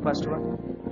first one.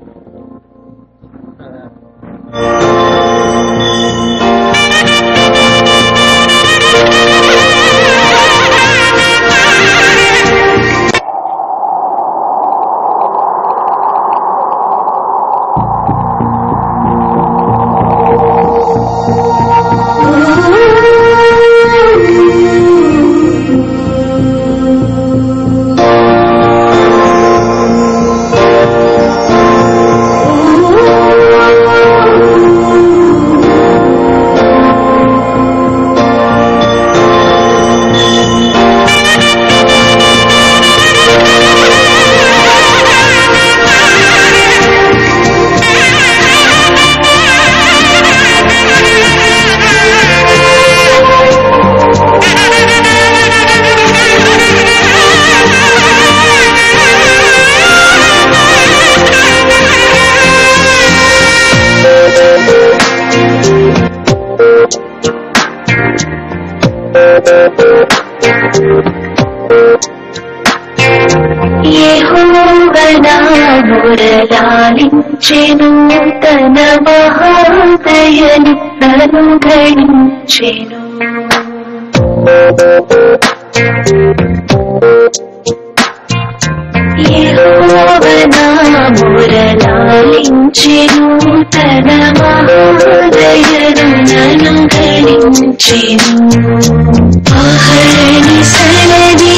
యెహోవా మురళాలించెను తన మహాదయను అనుగ్రహించెను. యెహోవా మురళాలించెను తన మహాదయను అనుగ్రహించెను. అహరణి సలది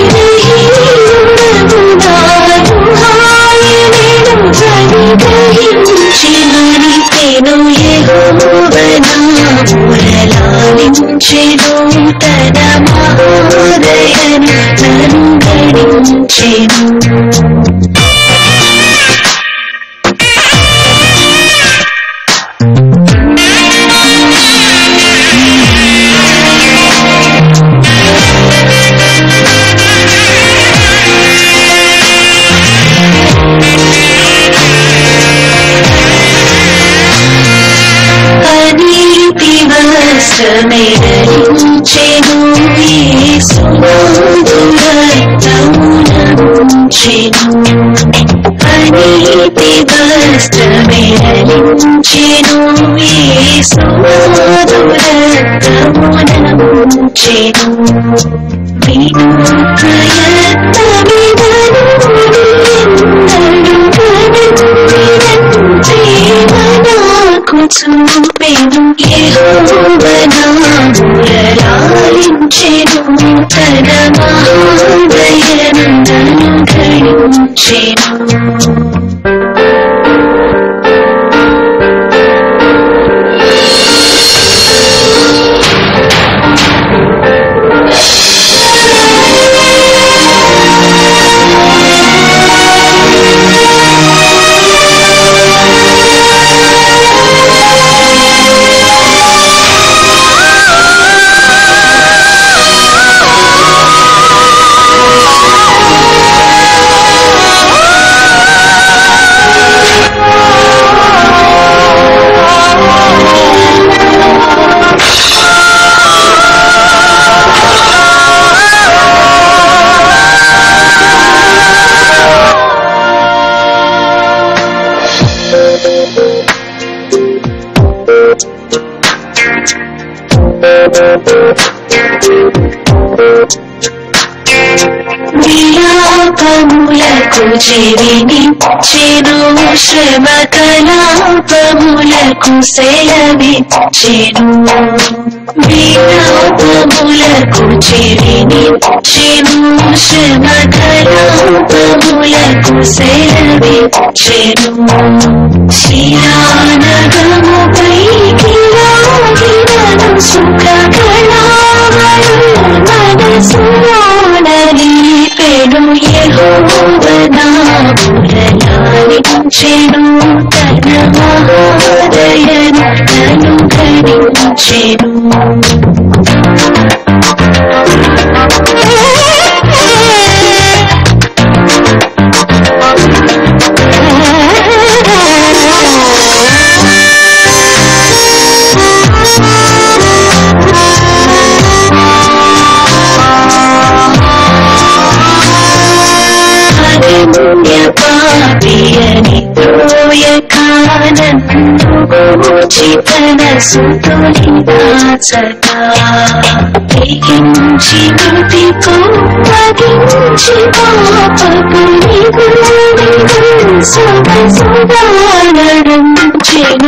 గ్రహించెను. యెహోవా మురళాలించెను తన మహాదయను అనుగ్రహించెను. మెరలించెను యేసునాథు రక్తమునంచెను. అనీతి వస్త్రమెరలించెను యేసునాథు రక్తమునంచెను. వినూత్నయత్నమిదను నాకు చూపెను. యెహోవా మురళాలించెను తన మహాదయను అనుగ్రహించెను. విలాపములకు చెవినిచ్చెను శ్రమ కలాపములకు సెలవిచ్చెను. విలాపములకు చెవినిచ్చెను శ్రమ కలాపములకు సెలవిచ్చెను. శిలానగముపైకి లాగినను సుఖ మనసులోనలిపెను. యెహోవా మురళాలించెను తన మహాదయను అనుగ్రహించెను. ోయకానందుగూచి తన సుతులిదాచగా తెగించి మృతితో వధించి పాపపు సుధారణం చెను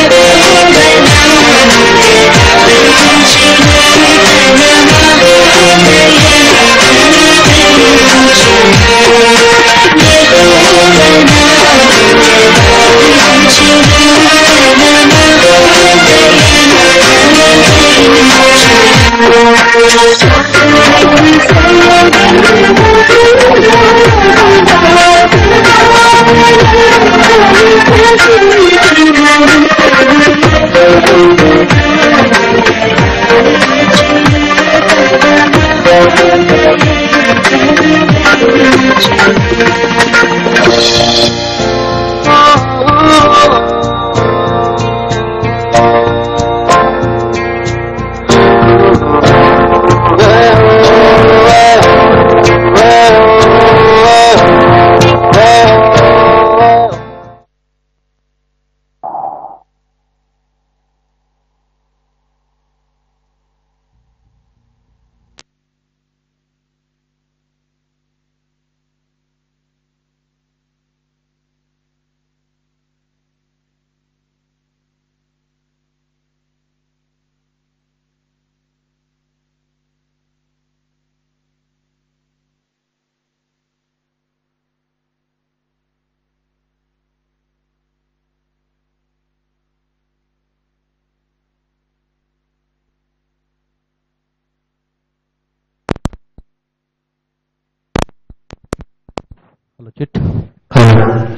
Hello, Chit. Hello.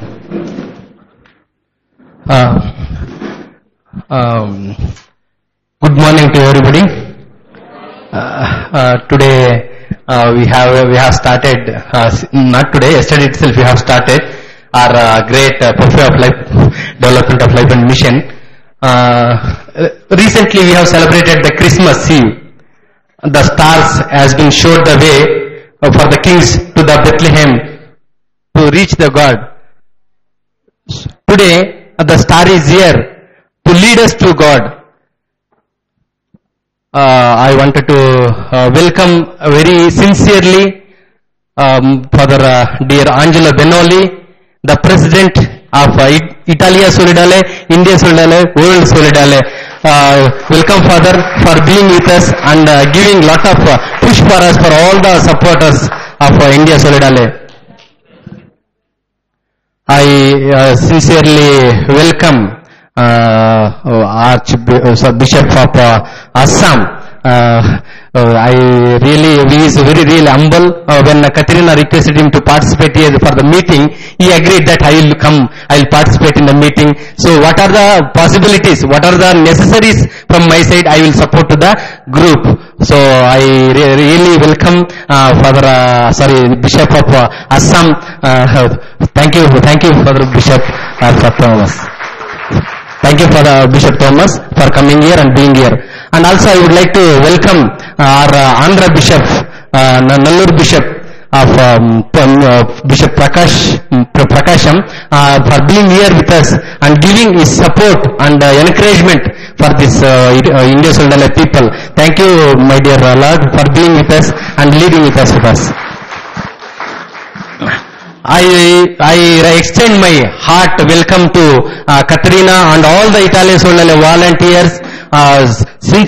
Good morning to everybody. Today we have started. Not today. Yesterday itself we have started our great Pursuit of Life, Development of Life and Mission. Recently we have celebrated the Christmas Eve. The stars has been showed the way for the kings to the Bethlehem to reach the God. Today, the star is here to lead us to God. I wanted to welcome very sincerely Father dear Angelo Benoli, the President of Italia Solidale, India Solidale, World Solidale. Welcome Father for being with us and giving lot of push for us, for all the supporters of India Solidale. I sincerely welcome Archbishop of Assam. He is really humble. When Katrina requested him to participate here for the meeting, he agreed that I will participate in the meeting. So what are the possibilities, what are the necessaries from my side, I will support to the group. So I really welcome Bishop of Assam. Thank you Father Bishop Thomas. Thank you Father Bishop Thomas for coming here and being here. And also I would like to welcome our Andhra Bishop, Nallur Bishop of Bishop Prakasham for being here with us and giving his support and encouragement for this India Solidale people. Thank you my dear Lord for being with us and leading with us. I extend my heart welcome to Katrina and all the Italia Solidale volunteers. Since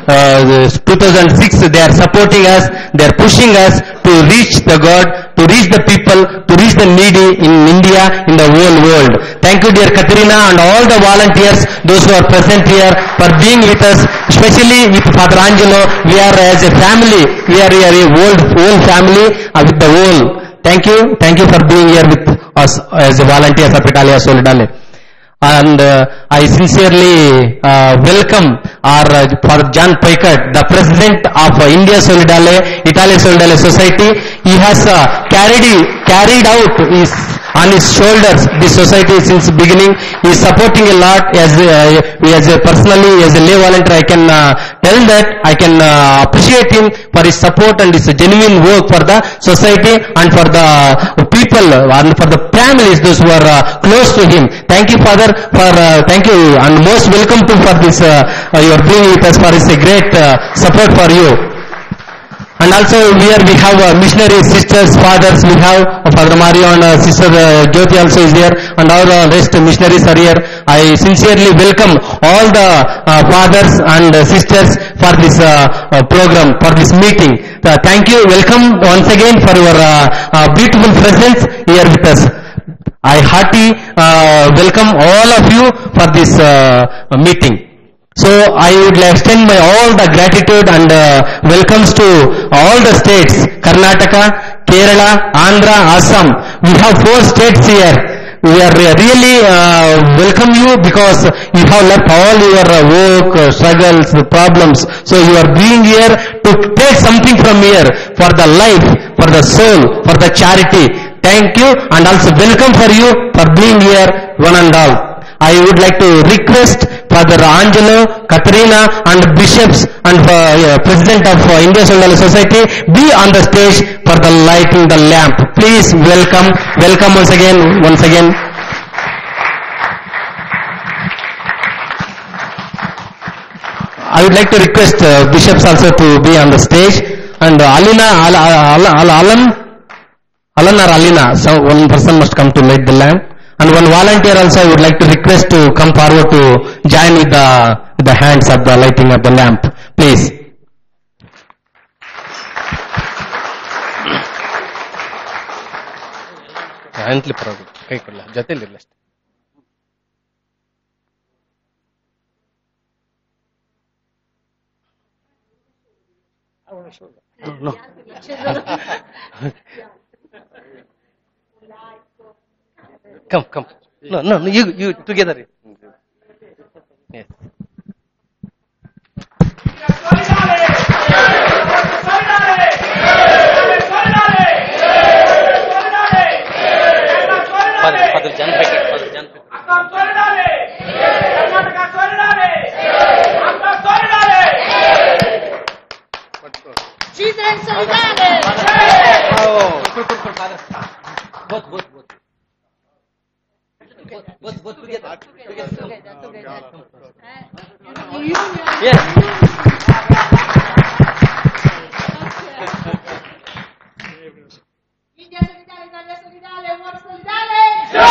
2006 they are supporting us, they are pushing us to reach the God, to reach the people, to reach the needy in India, in the whole world. Thank you dear Katrina and all the volunteers, those who are present here for being with us, especially with Father Angelo. We are as a family, we are a whole family with the whole. Thank you for being here with us as a volunteers of Italia Solidale. And I sincerely welcome our Father John Paikert, the President of India Solidale, Italia Solidale Society. He has carried out on his shoulders this society since beginning. He is supporting a lot. Personally as a lay volunteer I can tell that I can appreciate him for his support and his genuine work for the society and for the people and for the families, those who are close to him. Thank you, Father, for thank you and most welcome to for this you are being with us for his great support for you. And also here we have missionary sisters, fathers, we have Father Mario and Sister Jyoti also is here, and all the rest missionaries are here. I sincerely welcome all the fathers and sisters for this program, for this meeting. Thank you, welcome once again for your beautiful presence here with us. I hearty welcome all of you for this meeting. So I would extend my all the gratitude and welcomes to all the states, Karnataka, Kerala, Andhra, Assam. We have 4 states here. We are really welcome you because you have left all your work, struggles, problems. So you are being here to take something from here for the life, for the soul, for the charity. Thank you and also welcome for you for being here one and all. I would like to request Father Angelo, Katrina and bishops and President of India Social Society be on the stage for the lighting the lamp. Please welcome once again. I would like to request bishops also to be on the stage and Alan or Alina, so one person must come to light the lamp. And one volunteer also I would like to request to come forward to join with the hands of the lighting of the lamp. Please. No. Come. No, you together. Yes. Father Jan Packet. Children solidale! Both. Both together. Yes. India solidale, Italia solidale, uomo solidale!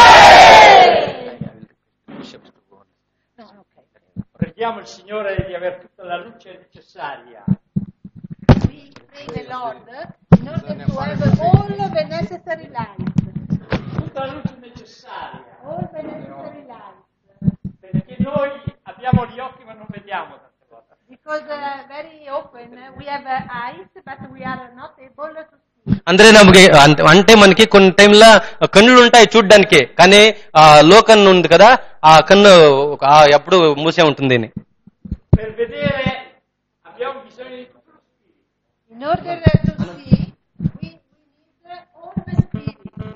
Preghiamo il Signore di aver tutta la luce necessaria. We pray the Lord in order to have all the necessary light. Tutta la luce necessaria. All the necessary light. Perché noi abbiamo gli occhi ma non vediamo tante volte. Because very often we have eyes but we are not able to see. అంటే నಮಗೆ అంటే మనకి కొన్ని టైంలో కన్నులు ఉంటాయి చూడ్డానికి, కానీ ఆ లో కన్ను ఉంది కదా, ఆ కన్ను ఎప్పుడు మూసే ఉంటుంది. Per vedere abbiamo bisogno di tutto lo spirito. In order to see, we need all the spirit.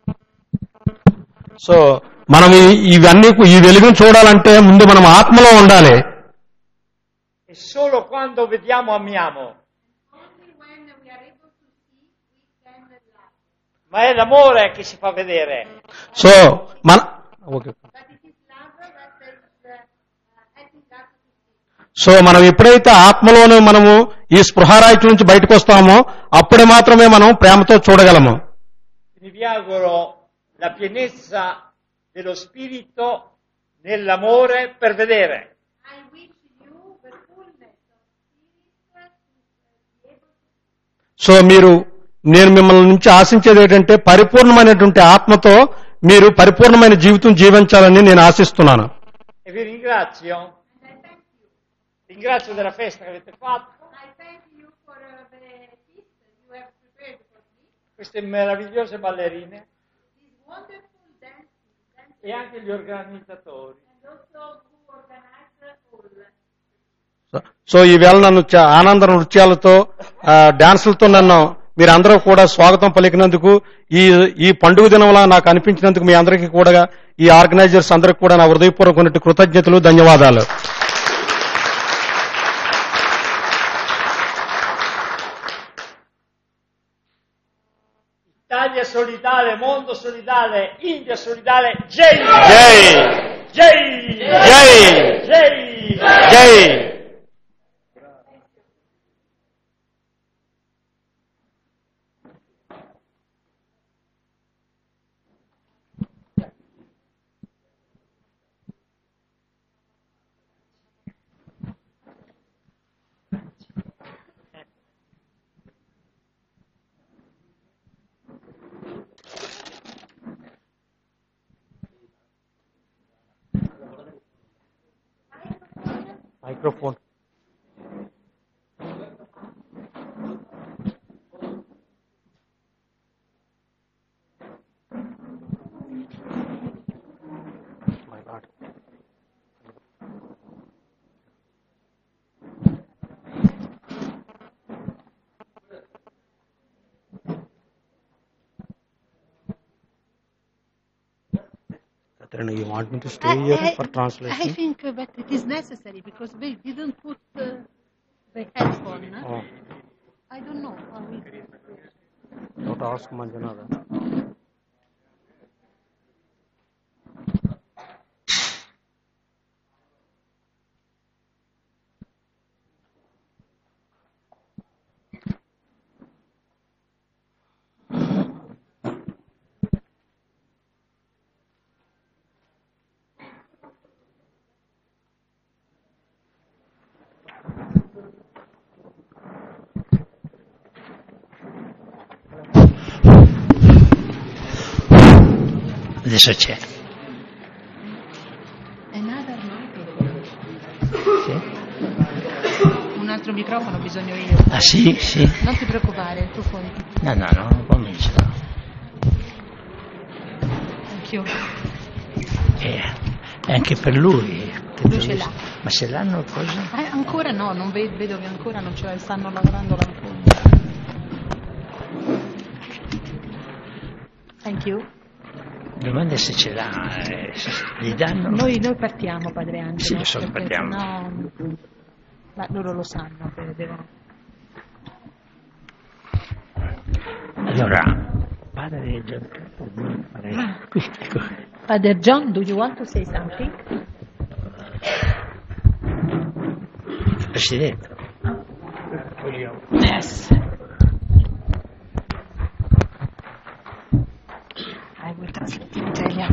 So మనం ఇవన్నీ ఈ వెలుగును చూడాలంటే ముందు మనం ఆత్మలో ఉండాలి. E solo quando vediamo amiamo. Only when we are able to see, we can love. Ma è l'amore che si fa vedere. So మన okay. But it is love that is helping us to see. So మనం ఎప్పుడైతే ఆత్మలోనే మనము ఈ స్పృహారాయితీ నుంచి బయటకు వస్తామో అప్పుడే మాత్రమే మనం ప్రేమతో చూడగలము. Quindi vi auguro la pienezza dello spirito nell'amore per vedere. I wish you the fullness of spirit to be able to so నేను మిమ్మల్ని నుంచి ఆశించేది ఏంటంటే పరిపూర్ణమైనటువంటి ఆత్మతో మీరు పరిపూర్ణమైన జీవితం జీవించాలని నేను ఆశిస్తున్నాను. E vi ringrazio. Ringrazio della festa che avete fatto. I thank you for the feast you have prepared for me. Queste meravigliose ballerine This wonderful dance e anche gli organizzatori. and also who organized all. So ఈవేళ నన్ను ఆనంద నృత్యాలతో డాన్సులతో నన్ను మీరందరూ కూడా స్వాగతం పలికినందుకు, ఈ పండుగ దినంలా నాకు అనిపించినందుకు మీ అందరికీ కూడా, ఈ ఆర్గనైజర్స్ అందరికి కూడా నా హృదయపూర్వకమైన కృతజ్ఞతలు, ధన్యవాదాలు. Italia solidale, mondo solidale, India solidale, Jai! Jai! Jai! Jai! Jai! Jai! Microphone. My God. Katrina, you want me to stay here for translation? I think that it is necessary because they didn't put the headphone. Oh, I don't know how we don't ask Manjana. Adesso c'è. Another mic. Un altro microfono ho bisogno io. Ah sì, sì. Non ti preoccupare, tu fuori. No, non comincio. Anch'io. E anche per lui. Lui ce l'ha. Ma se l'hanno cosa? Ancora no, non vedo che ancora non ce l'ha, stanno lavorando ancora. Thank you. Domanda se ce l'ha, gli danno? Noi partiamo, Padre Angelo. Sì, lo so che perché partiamo. sennò- ma loro lo sanno che devono. Allora, padre qui, ecco. Father John, do you want to say something? Presidente. Yes. I will translate in Italian.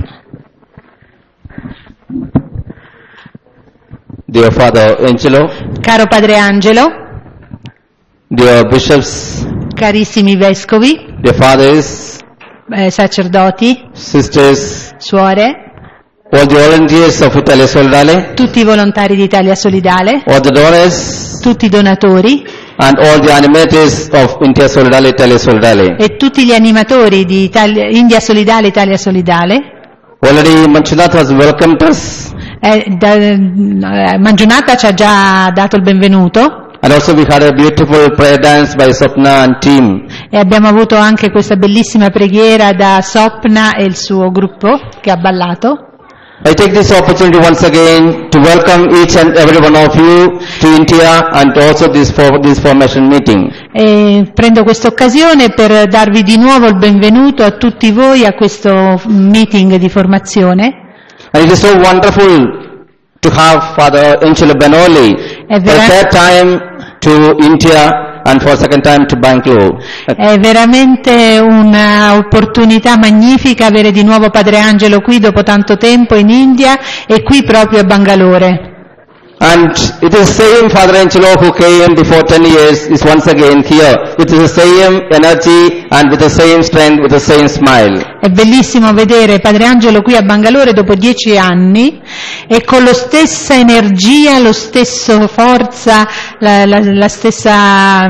Dear Father Angelo, Caro Padre Angelo, dear bishops, carissimi vescovi, dear fathers, sacerdoti, sisters, suore, all the volunteers of Italia Solidale, tutti i volontari di Italia Solidale, all the donors, tutti i donatori and all the animators of India Solidale, Italia Solidale. e tutti gli animatori di India Solidale, Italia Solidale. Already Manjunath has welcomed us, Mangiunata ci ha già dato il benvenuto and also we had a beautiful prayer dance by Sopna and team. e abbiamo avuto anche questa bellissima preghiera da Sopna e il suo gruppo che ha ballato. I take this opportunity once again to welcome each and every one of you to India and also this formation meeting. E prendo questa occasione per darvi di nuovo il benvenuto a tutti voi a questo meeting di formazione. And it is so wonderful to have Father Angelo Benoli for the third time to India and for the second time to Bangalore. È veramente un'opportunità magnifica avere di nuovo Padre Angelo qui dopo tanto tempo in India e qui proprio a Bangalore. And it is the same Father Angelo who came before 10 years is once again here with the same energy and with the same strength, with the same smile. È bellissimo vedere Padre Angelo qui a Bangalore dopo 10 anni e con la stessa energia, lo stesso forza, la stessa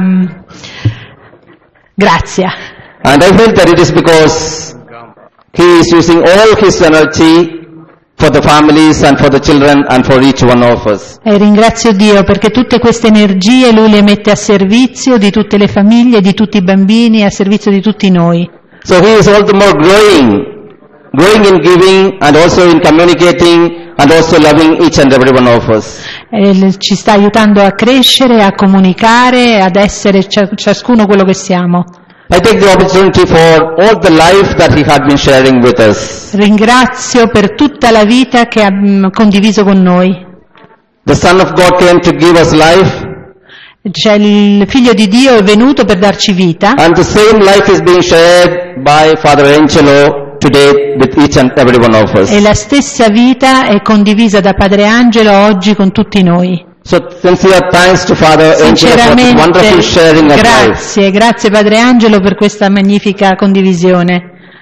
grazia. And I feel that it is because he is using all his energy for the families and for the children and for each one of us. E ringrazio Dio perché tutte queste energie Lui le mette a servizio di tutte le famiglie, di tutti i bambini, a servizio di tutti noi. So he is all the more growing in giving and also in communicating and also loving each and every one of us. Ci sta aiutando a crescere, a comunicare, ad essere ciascuno quello che siamo. I take the opportunity for all the life that he had been sharing with us. Ringrazio per tutta la vita che ha condiviso con noi. The Son of God came to give us life, Cioè, il Figlio di Dio è venuto per darci vita, and the same life is being shared by Father Angelo today with each and every one of us. e la stessa vita è condivisa da Padre Angelo oggi con tutti noi. So sincere thanks to Father Angelo for this Sinceramente, wonderful sharing of life. grazie Padre Angelo per questa magnifica condivisione.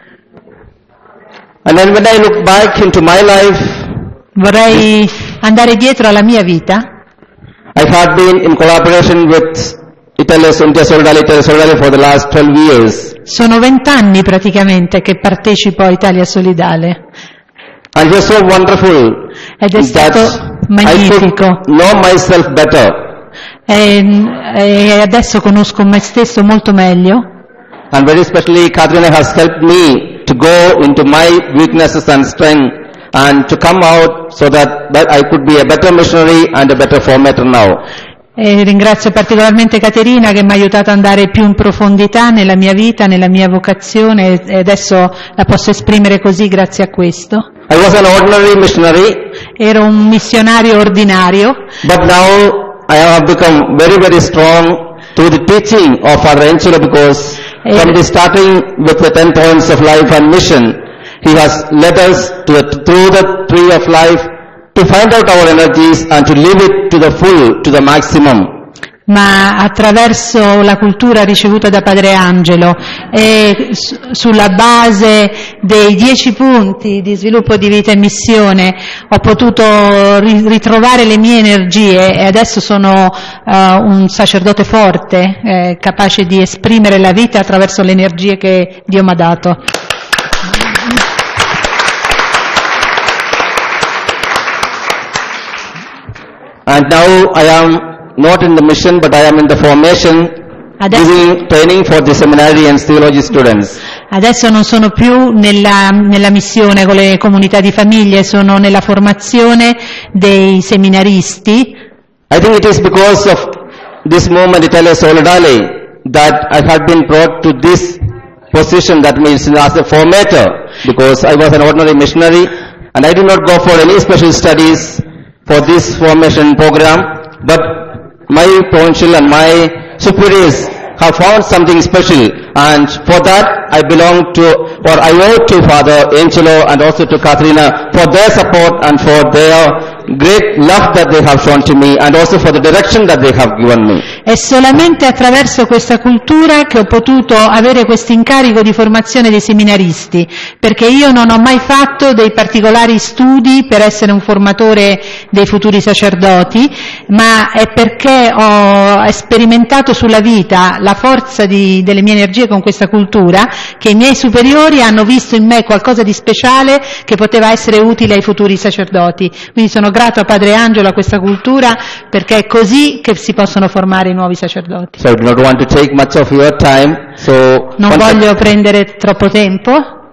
And then when I look back into my life, Vorrei andare dietro alla mia vita. I had been in collaboration with India Solidale for the last 12 years. Sono 20 anni praticamente che partecipo a Italia Solidale And it was so wonderful ed è stato I magnifico. could know myself better. E adesso conosco me stesso molto meglio. And very especially Katrina has helped me to go into my weaknesses and strength and to come out so that I could be a better missionary and a better formator now. E ringrazio particolarmente Caterina che mi ha aiutato ad andare più in profondità nella mia vita, nella mia vocazione, e adesso la posso esprimere così grazie a questo. I was an ordinary missionary, Ero un missionario ordinario, but now I have become very, very strong through the teaching of Father Angelo, because from the starting with the 10 points of life and mission, he has led us through the tree of life to find out our energies and to live it to the full, to the maximum. ma attraverso la cultura ricevuta da Padre Angelo e sulla base dei 10 punti di sviluppo di vita e missione ho potuto ritrovare le mie energie e adesso sono un sacerdote forte, capace di esprimere la vita attraverso le energie che Dio mi ha dato. And now I am not in the mission, but I am in the formation, giving training for the seminary and theology students. Adesso non sono più nella missione con le comunità di famiglie, sono nella formazione dei seminaristi. I think it is because of this movement, Italia Solidale, that I had been brought to this position, that means as a formator, because I was an ordinary missionary and I did not go for any special studies for this formation program, but my provincial and my superiors have found something special, and for that I belong to, or I owe to Father Angelo and also to Katrina for their support and for their great love that they have shown to me, and also for the direction that they have given me. È solamente attraverso questa cultura che ho potuto avere questo incarico di formazione dei seminaristi, perché io non ho mai fatto dei particolari studi per essere un formatore dei futuri sacerdoti, ma è perché ho sperimentato sulla vita la forza delle mie energie con questa cultura, che i miei superiori hanno visto in me qualcosa di speciale che poteva essere utile ai futuri sacerdoti. Quindi sono grato a Padre Angelo, a questa cultura, perché è così che si possono formare i nuovi sacerdoti. So I do not want to take much of your time. So Non voglio prendere troppo tempo.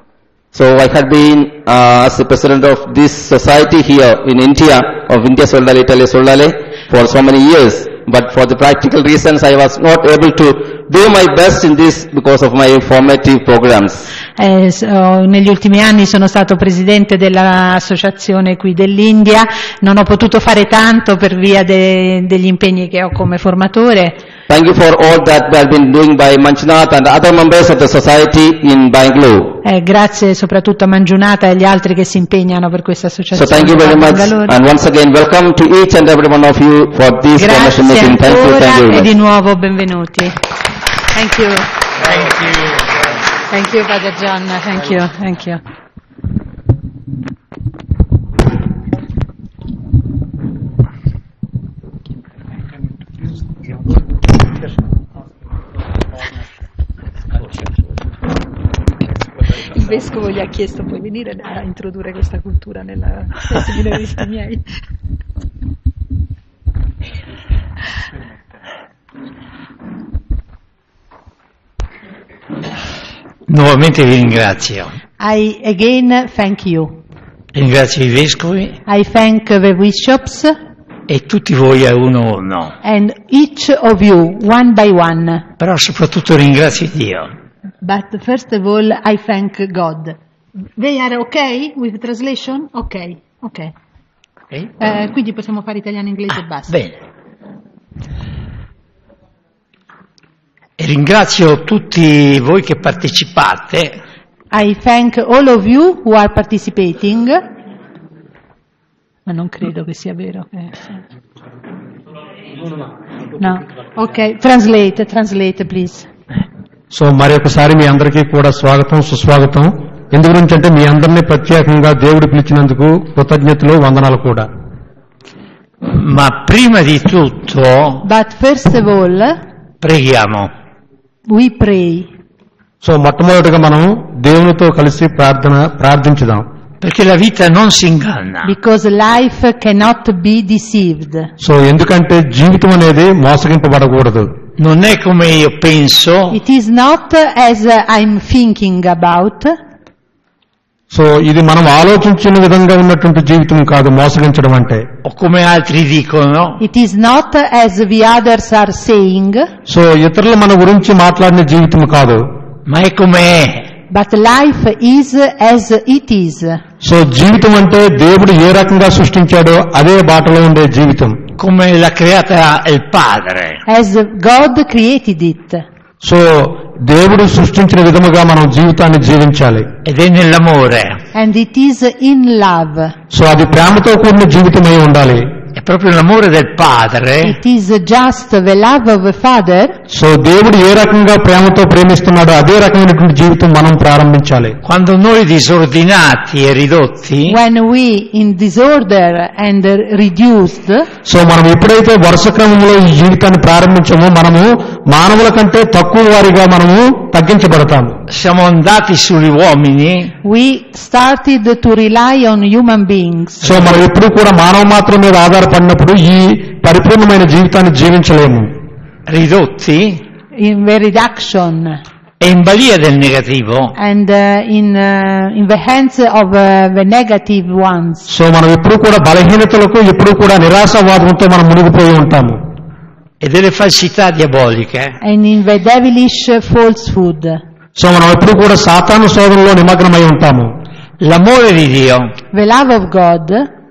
So I had been as the president of this society here in India, of India Solidale, Italia Solidale, for so many years. But for the practical reasons, I was not able to do my best in this because of my formative programs. Negli ultimi anni sono stato presidente dell'associazione qui dell'India, non ho potuto fare tanto per via degli impegni che ho come formatore. Thank you for all that we have been doing by Manjunath and other members of the society in Bangalore. Grazie soprattutto a Mangiunata e agli altri che si impegnano per questa associazione. So thank you very much, and once again welcome to each and every one of you for this formation meeting. Thank you very much. E di nuovo benvenuti. Thank you. Thank you. Thank you, Padre John. Thank you. Thank you. Il vescovo gli ha chiesto: puoi venire a introdurre questa cultura nei seminaristi miei? Nuovamente vi ringrazio. I again thank you. Ringrazio i vescovi I thank the bishops e tutti voi a uno. and each of you one by one. Però soprattutto ringrazio Dio. But first of all, I thank God. They are okay with translation? Ok. Quindi possiamo fare italiano e inglese e basta. Bene. E ringrazio tutti voi che partecipate. I thank all of you who are participating. Ma non credo che sia vero. No. Ok, translate please. So మరి ఒకసారి మీ అందరికీ కూడా స్వాగతం సుస్వాగతం. ఎందు గురించి అంటే మీ అందరినీ ప్రత్యేకంగా దేవుడు పిలిచినందుకు కృతజ్ఞతలు వందనాలు కూడా. Ma prima di tutto But first of all, preghiamo. we pray. So మొట్టమొదటిగా మనం దేవునితో కలిసి ప్రార్థించుదాం. Perché la vita non si inganna. Because life cannot be deceived. So ఎందుకంటే జీవితం అనేది మోసగింపబడకూడదు. Non è come io penso, It is not as I'm thinking about. So ఇది మనం ఆలోచించిన విధంగా ఉన్నటువంటి జీవితం కాదు మోసగించడం అంటే. o come altri dicono, It is not as the others are saying. So ఇతరులు మన గురించి మాట్లాడిన జీవితం కాదు. ma è come è. But life is as it is. So జీవితం అంటే దేవుడు ఏ రకంగా సృష్టించాడో అదే బాటలో ఉండే జీవితం. Come l'ha creata il Padre. As God created it. So దేవుడు సృష్టించిన విధముగా మనం జీవితాన్ని జీవించాలి. Ed è nell'amore. And it is in love. So అది ప్రేమతో కూడిన జీవితమై ఉండాలి. È proprio l'amore del Padre It is just the love of a father. So దేవుడు ఏ రకంగా ప్రేమతో ప్రేమిస్తున్నాడో అదే రకమైనటువంటి జీవితం మనం ప్రారంభించాలి. quando noi disordinati e ridotti When we in disorder and reduced, so మనం ఎప్పుడైతే వరుస క్రమంలో ఈ జీవితాన్ని ప్రారంభించామో మనము మానవుల కంటే తక్కువ వారిగా మనము తగ్గించబడతాము. siamo andati sugli uomini we started to rely on human beings. So మనం ఎప్పుడు కూడా మానవ మాత్రం మీద ఆధారపడినప్పుడు ఈ పరిపూర్ణమైన జీవితాన్ని జీవించలేము. ridotti In the reduction e in balia del negativo. and in the hands of the negative ones. So మనం ఎప్పుడు కూడా బలహీనతలకు ఎప్పుడు కూడా నిరాశావాదంతో మనం మునిగిపోయి ఉంటాము. E delle falsità diaboliche. And in the devilish falsehood. So మనం ఎప్పుడు కూడా సాతాను శోధనలో నిమగ్నమై ఉంటాము. L'amore di Dio The love of God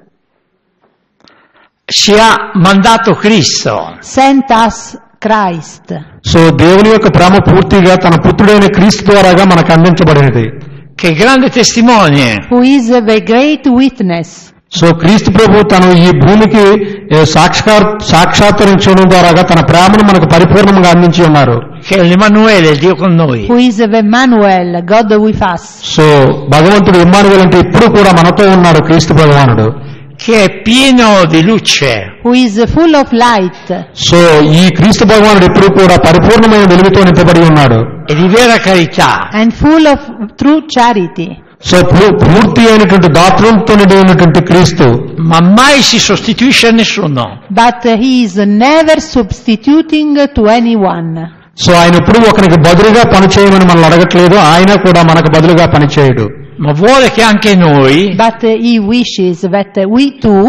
ci ha mandato Cristo. sent us Christ. So దేవుని యొక్క ప్రేమ పూర్తిగా తన పుత్రుడైన క్రీస్తు ద్వారాగా మనకు అందించబడినది. Che grande testimone. Who is the great witness. So క్రీస్తు ప్రభు తను ఈ భూమికి సాక్షాత్కరించడం ద్వారాగా తన ప్రేమను మనకు పరిపూర్ణంగా అందించి ఉన్నారు. Che è l'Emanuele, Dio con noi. Who is the Emmanuel, God with us. So భగవంతుడు ఇమ్మానుయేల్ అంటే ఇప్పుడు కూడా మనతో ఉన్నాడు క్రీస్తు భగవానుడు. Che è pieno di luce. Who is full of light. So ఈ క్రీస్తు భగవానుడు ఎప్పుడు కూడా పరిపూర్ణమైన వెలుగుతో నింపబడి ఉన్నాడు. E di vera carità. And full of true charity. So పూర్తి అయినటువంటి దాతృత్వంతో నిండి ఉన్నటువంటి క్రీస్తు Ma mai si sostituisce a nessuno. But he is never substituting to anyone. So ఆయన ఎప్పుడు ఒకరికి బదులుగా పని చేయమని మనల్ని అడగట్లేదు. ఆయన కూడా మనకు బదులుగా పని చేయడు. Ma vuole che anche noi But he wishes that we too,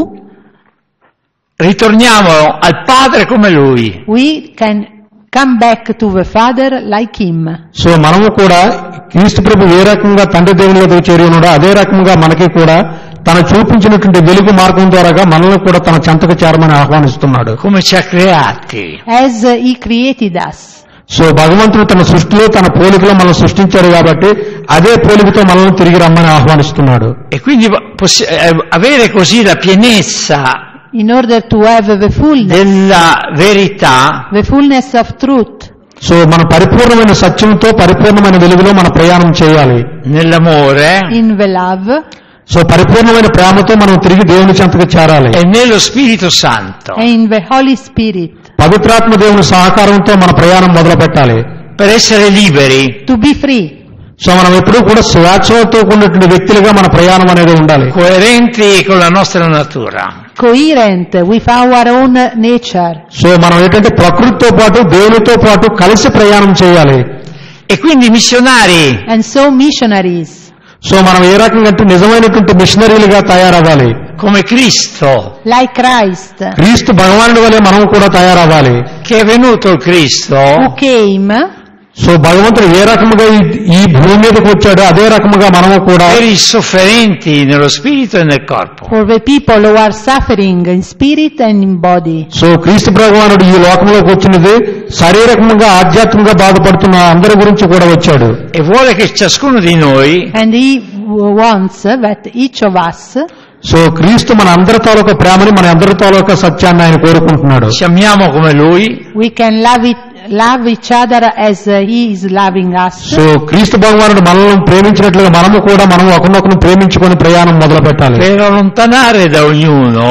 ritorniamo al Padre come Lui. we can come back to the Father like him. So మనము కూడా క్రీస్తు ప్రభు ఏ రకంగా తండ్రి దేవునిలో చేరి ఉన్నాడో అదే రకంగా మనకి కూడా తను చూపించినటువంటి వెలుగు మార్గం ద్వారాగా మనల్ని కూడా తన చెంతకు చేరమని ఆహ్వానిస్తున్నాడు. Come ci ha creati. As he created us. So భగవంతుడు తన సృష్టిలో తన పోలికలో మనల్ని సృష్టించాడు కాబట్టి అదే పోలికతో మనల్ని తిరిగి రమ్మని ఆహ్వానిస్తున్నాడు. E quindi avere così la pienezza In order to have the della verità, fullness of truth. So మన పరిపూర్ణమైన సత్యంతో పరిపూర్ణమైన వెలుగులో మన ప్రయాణం చేయాలి. nell'amore In the love. So పరిపూర్ణమైన ప్రేమతో మనం తిరిగి దేవుని చెంతకు చేరాలి. e nello Spirito Santo. And in the Holy Spirit. పవిత్రాత్మ దేవుని సహకారంతో మన ప్రయాణం మొదలు పెట్టాలి. Per essere liberi, To be free. So మనం ఎప్పుడూ కూడా స్వేచ్ఛతో కూడినటువంటి వ్యక్తులుగా మన ప్రయాణం అనేది ఉండాలి. coerenti con la nostra natura. Coherent with our own nature. So మనం ఏంటంటే ప్రకృతితో పాటు దేవునితో పాటు కలిసి ప్రయాణం చేయాలి. E quindi missionari And so missionaries. So మనం ఏ రకంగా అంటే నిజమైనటువంటి మిషనరీలుగా తయారవ్వాలి. come Cristo, Like Christ. క్రీస్తు భగవానుడి వలె మనం కూడా తయారవ్వాలి. che è venuto il Cristo Who came so భగవంతుడు ఏ రకముగా ఈ భూమి మీదకి వచ్చాడో అదే రకముగా మనము కూడా per i sofferenti nello spirito e nel corpo. For the people who are suffering in spirit and in body. So క్రీస్తు భగవానుడు ఈ లోకంలోకి వచ్చినది శారీరకంగా ఆధ్యాత్మికంగా బాధపడుతున్న అందరి గురించి కూడా వచ్చాడు. E vuole che ciascuno di noi And he wants that each of us so క్రీస్తు మన అందరి తాలూకా ప్రేమని మన అందరి తాలూకా సత్యాన్ని ఆయన కోరుకుంటున్నాడు. ci amiamo come lui, we can love each other as he is loving us. So క్రీస్తు భగవానుడు మనల్ని ప్రేమించినట్లుగా మనము కూడా మనం ఒకరినొకరు ప్రేమించుకొని ప్రయాణం మొదలు పెట్టాలి. per allontanare da ognuno